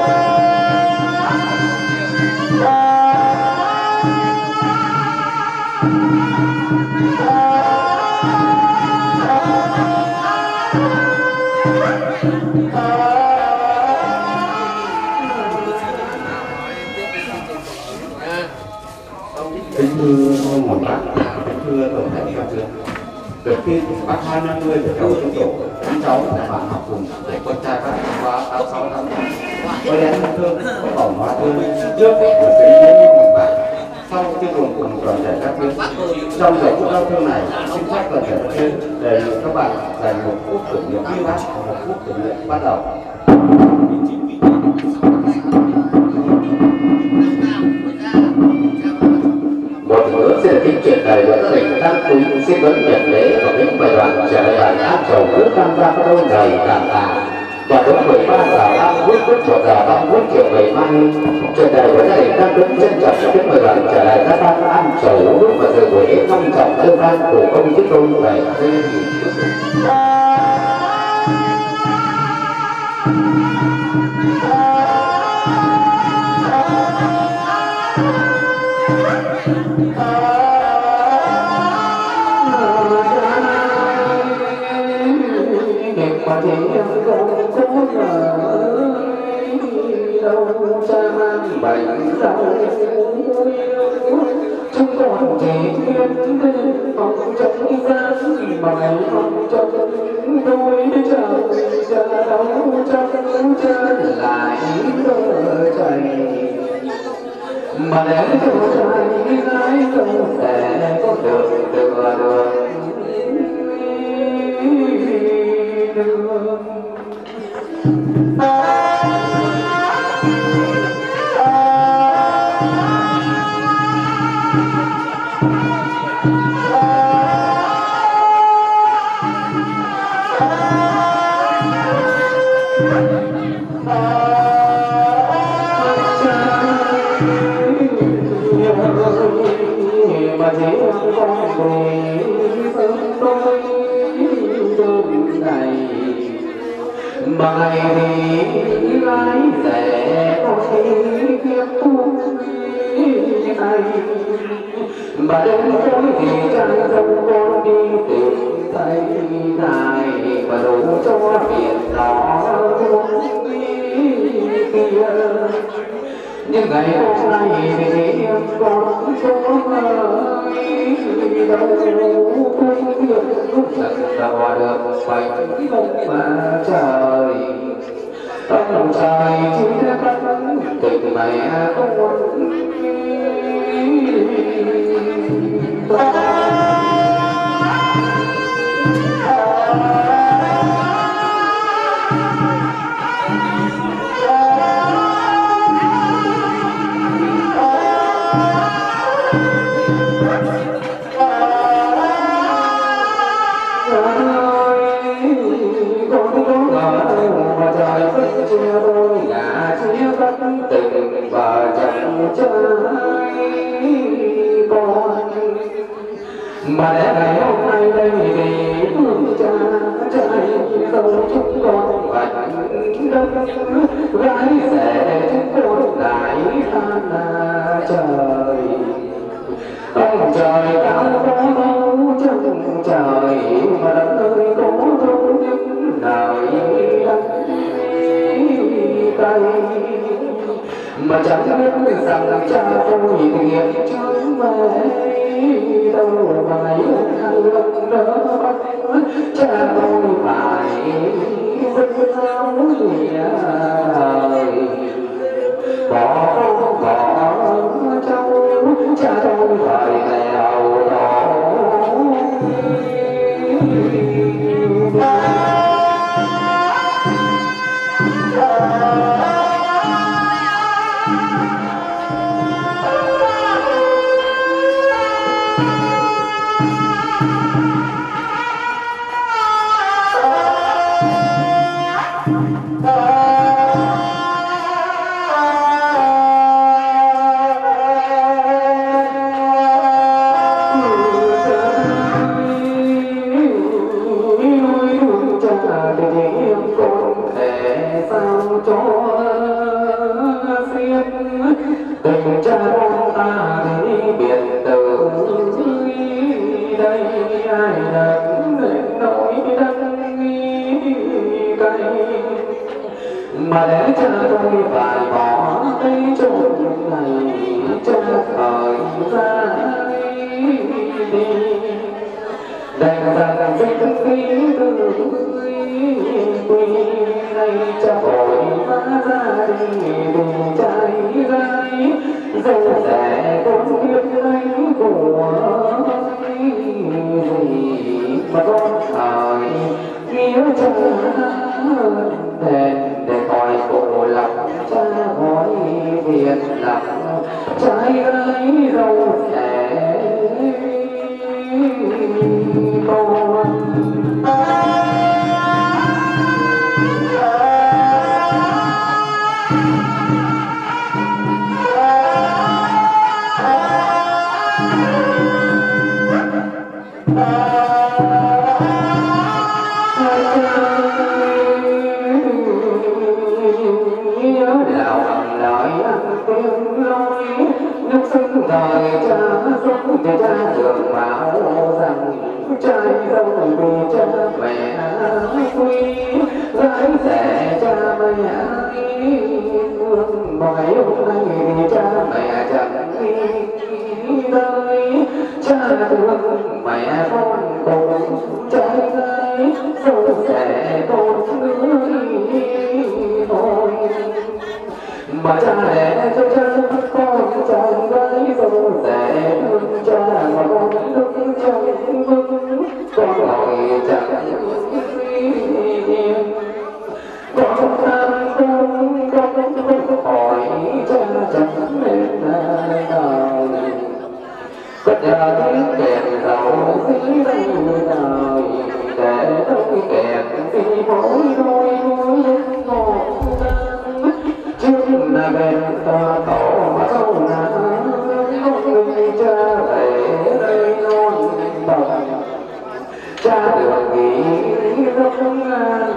kính thưa một bác, kính thưa tổng thể các trường. Được tin bác hai năm mươi của cháu trong tổ, chúng cháu là bạn học cùng để con trai bác qua tám sáu năm. Có lẽ thương có tổng hóa thương trước của kính thưa một bác, sau khi cùng cùng toàn thể các viên. Trong giờ phút đau thương này, xin phép toàn thể các viên đề nghị các bạn dành một phút tưởng niệm với bác, một phút tưởng niệm bắt đầu. Một nữa sẽ kính truyền lời của gia đình Tăng Quý xin đón nhận lễ và kính mời đoàn trở lại bản áp chầu nước tham gia các đôi đời cảm tạ. Và đúng mười ba giờ ba mươi phút một giờ ba mươi phút chiều ngày mai, truyền lời của gia đình Tăng Quý trân trọng kính mời đoàn trở lại gia ban ăn chầu nước và dự buổi lễ long trọng thương ban của ông Chí Tôn về quê nghỉ. Bệnh đau chúng con chỉ biết phòng chống gian mà ngày phòng chống đôi chân cha đau chân chân lại đỡ chạy mà để cho trai gái không thể có được được được mà ngày thì lái rẻ có khi kiếp tu ai mà đến tối thì trai dâu con đi tìm thấy này mà đủ cho tiền đó kia nhưng ngày hôm nay thì em con số ơi đâu cũng biết lúc thật là được phải không mà trời ông trời chỉ bắt tình mẹ con tình và chẳng trai con mà để ngày hôm nay đây thì cha trai dâu chúng con và đất gái sẽ chúng con lại than là trời ông trời cao có đâu chân trời mà đất ơi có đâu những lời đất tay mà chẳng biết rằng cha tôi thiệt chứ mẹ đâu phải ăn lông đỡ cha tôi phải rất áo nghĩa bỏ bỏ cháu cha tôi phải nghèo đó. Tình cha con ta đi biển từ đây ai nắng lên nỗi đắng cay mà để cha tôi phải bỏ tay chốn này cha thời ra đi đành rằng vinh khí từ quy đây cha vội phá ra đi đừng trai gái dâu rẻ con biết anh của gì mà con hỏi nghĩa cha để để coi cổ lòng cha hỏi việc lòng trai gái dâu rẻ con. Đời cha sống thì cha đường bảo rằng trai dâu vì cha mẹ quý gái rẻ cha mẹ thương mọi hôm nay thì cha mẹ chẳng đi nơi cha thương mẹ con cùng trai gái dâu rẻ con nữa thôi mà cha đẻ cho cha con trai gái dâu rẻ thương cha mà con đứng trong vững con hỏi chẳng con tham con con hỏi cha chẳng nên nào cất nhà tiếng kèn dầu dưới đây đời để đôi kèn đi mỗi đôi đôi ngọt trước là bên ta tổ mà sau là người cha về đây non bằng cha được nghỉ không an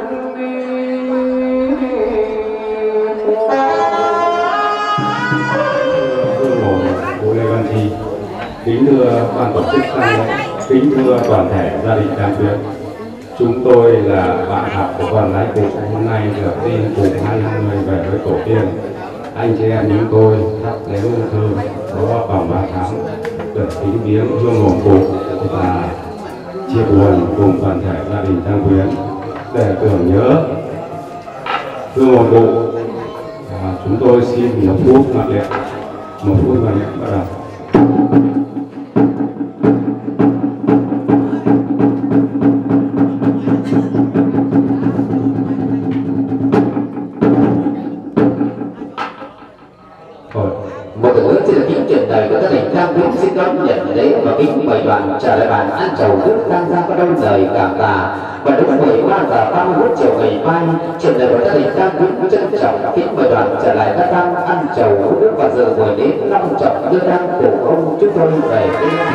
Cô Lê Văn Thi, kính thưa ban tổ chức sang lễ, kính thưa toàn thể gia đình Đan Tuyết, chúng tôi là bạn học của con gái cụ hôm nay được tin cùng hai năm mươi về với tổ tiên. Anh chị em chúng tôi thắp nén hương thơm có vòng ba tháng được kính viếng hương hồn cụ và chia buồn cùng toàn thể gia đình Trang Quyến để tưởng nhớ hương hồn cụ. À, chúng tôi xin một phút mặc niệm, một phút mặc niệm bắt đầu. Một lần nữa xin được kính truyền đời của gia đình Trang Quyến xin đón nhận lễ và kính mời đoàn trở lại bàn ăn trầu nước đang ra có đông rời cảm tạ. Và đúng mười ba giờ ba mươi phút chiều ngày mai, truyền lời của gia đình Trang Quyến trân trọng kính mời đoàn trở lại các đang ăn trầu nước và giờ buổi đến long trọng như đang cùng ông chúng tôi về cái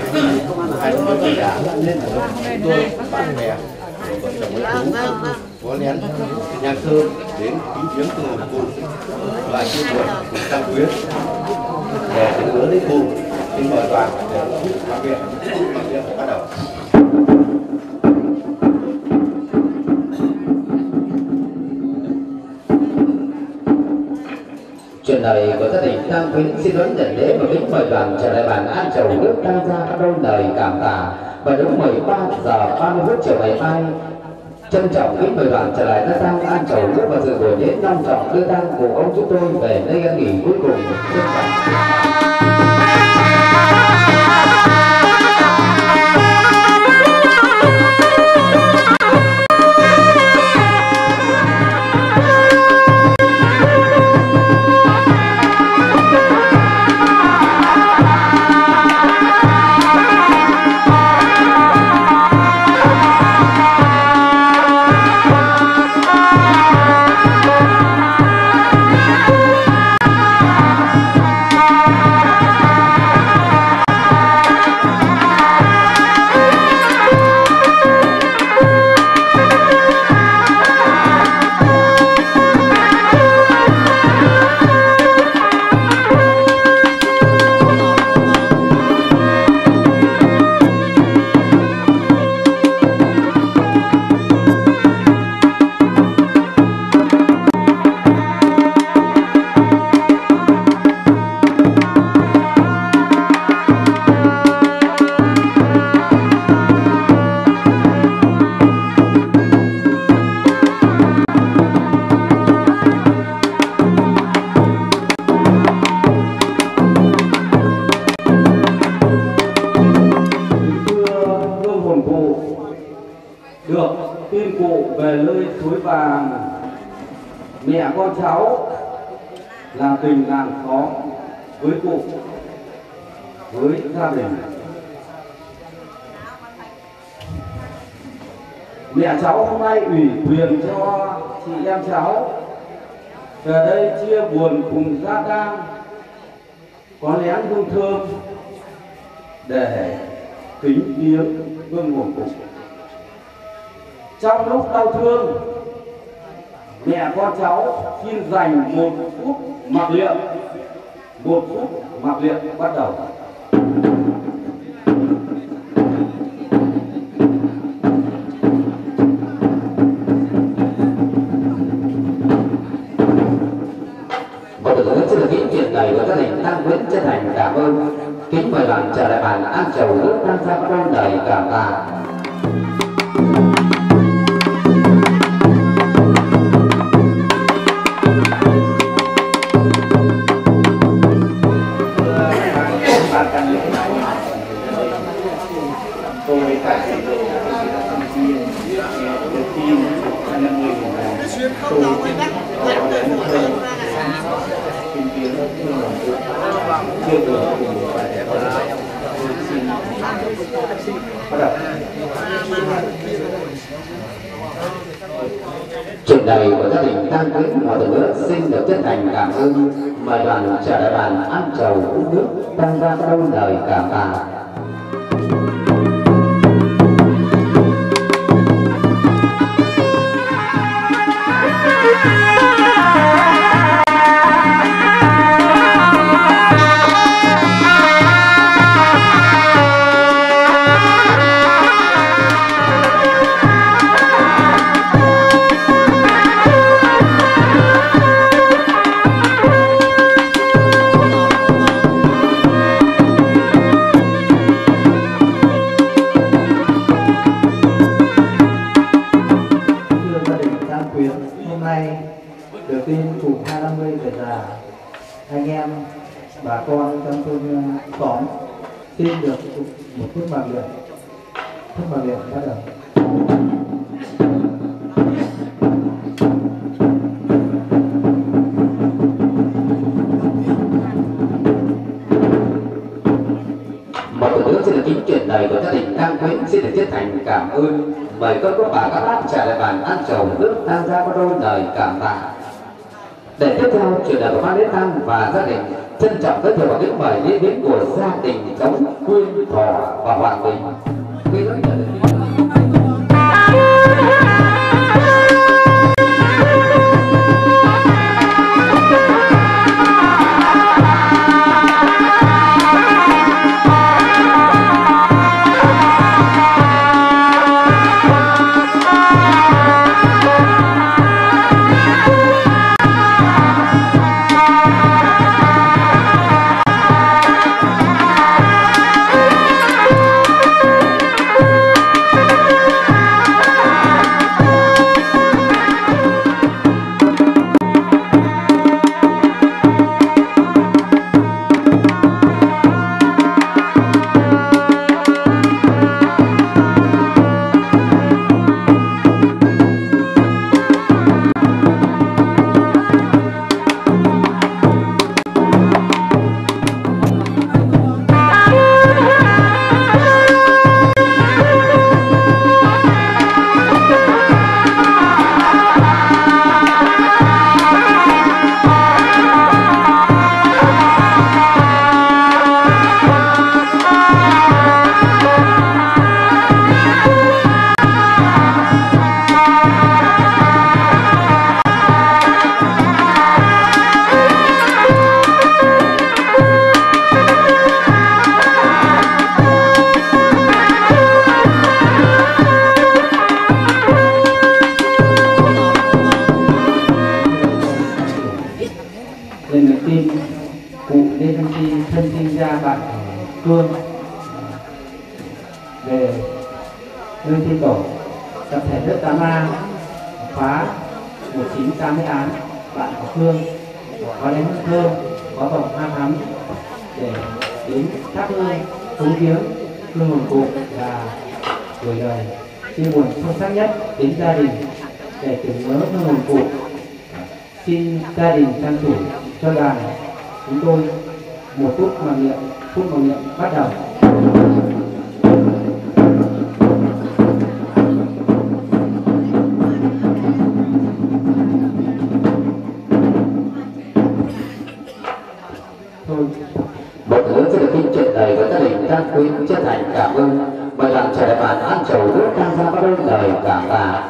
tôi bạn bè vợ chồng với chú có nén nhang thơm đến kính viếng từ cụ và chia buồn cùng Tăng Quyến để đến hứa đến cụ. Xin mời đoàn để mặc viện mặc viện bắt đầu. Chuyện này của gia đình Tăng Quyến xin đón nhận lễ và kính mời đoàn trở lại bàn ăn trầu nước đang ra các đôi lời cảm tạ. Và đúng mười ba giờ ba mươi phút chiều ngày mai, trân trọng kính mời đoàn trở lại gia tang ăn trầu nước và dự buổi lễ long trọng đưa tang của ông chúng tôi về nơi an nghỉ cuối cùng. Trân trọng. Mẹ con cháu là tình làng xóm với cụ, với gia đình. Mẹ cháu hôm nay ủy quyền cho chị em cháu về đây chia buồn cùng gia tang, có lén hương thơm để kính viếng hương hồn cụ. Trong lúc đau thương, mẹ con cháu xin dành một phút mặc niệm, một phút mặc niệm bắt đầu. Một lần nữa xin được kính chuyện này của gia đình Tăng Quyến chân thành cảm ơn. Kính mời đoàn trở lại bàn ăn trầu nước đang ra các đôi lời cảm tạ. Tôi tại sự tôi có đến thơ kinh kiến thương lòng cụ chưa được cùng và để tôi xin bắt đầu. Chuyện này của gia đình Tăng Quyến một lần nữa xin được chân thành cảm ơn. Mời đoàn trở lại bàn ăn trầu uống nước đang ra các đôi lời cảm tạ. Anh em bà con trong thôn xóm xin được một phút mặc niệm, phút mặc niệm bắt đầu. Một lần nữa xin được kính chuyện này của gia đình Tăng Quyến xin được chân thành cảm ơn. Mời các cô bà các bác trở lại bàn ăn trầu nước đang ra có đôi lời cảm tạ. Để tiếp theo chuyện đời của Ban Lễ Tang và gia đình trân trọng giới thiệu và kính mời lễ viếng của gia đình cháu Quyên Thọ và Hoàng Bình. xin thân sinh ra bạn Cương về nơi thiên tổ tập thể lớp tám A khóa một chín tám tám, bạn của Cương có đến thơ có vòng hoa thắm để đến thắp hương cúng viếng hương hồn cụ và gửi lời chia buồn sâu sắc nhất đến gia đình để tưởng nhớ hương hồn cụ. Xin gia đình trang chủ cho đoàn chúng tôi một phút mặc niệm. Phút mặc niệm bắt đầu. Một thứ sẽ được kinh chuyện đời của gia đình Trang Quyến chân thành cảm ơn. Mời đoàn trẻ bàn ăn trầu nước tham gia bắt đơn lời cảm tạ.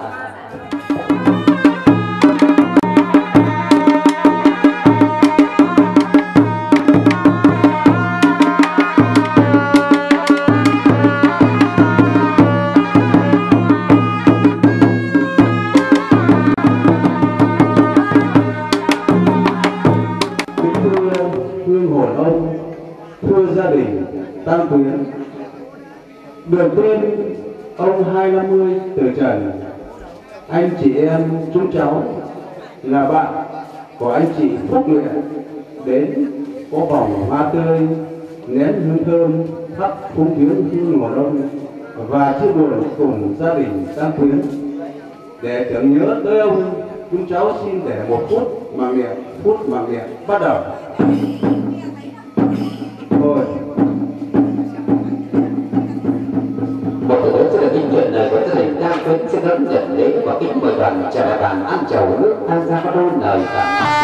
Tam Quyến được tin ông hai năm mươi từ trần, anh chị em chúng cháu là bạn của anh chị Phúc Luyện đến có vòng hoa tươi nén hương thơm thắp cúng viếng hương mùa đông và chia buồn cùng gia đình Tam Quyến. Để tưởng nhớ tới ông, chúng cháu xin để một phút mặc niệm. Phút mặc niệm bắt đầu. Thôi. Một thủ tướng sẽ được kinh chuyện lời của gia đình Trang Quyến sẽ đón nhận lễ và kính mời đoàn trẻ bàn ăn trầu nước tham gia bắt đôi lời cảm.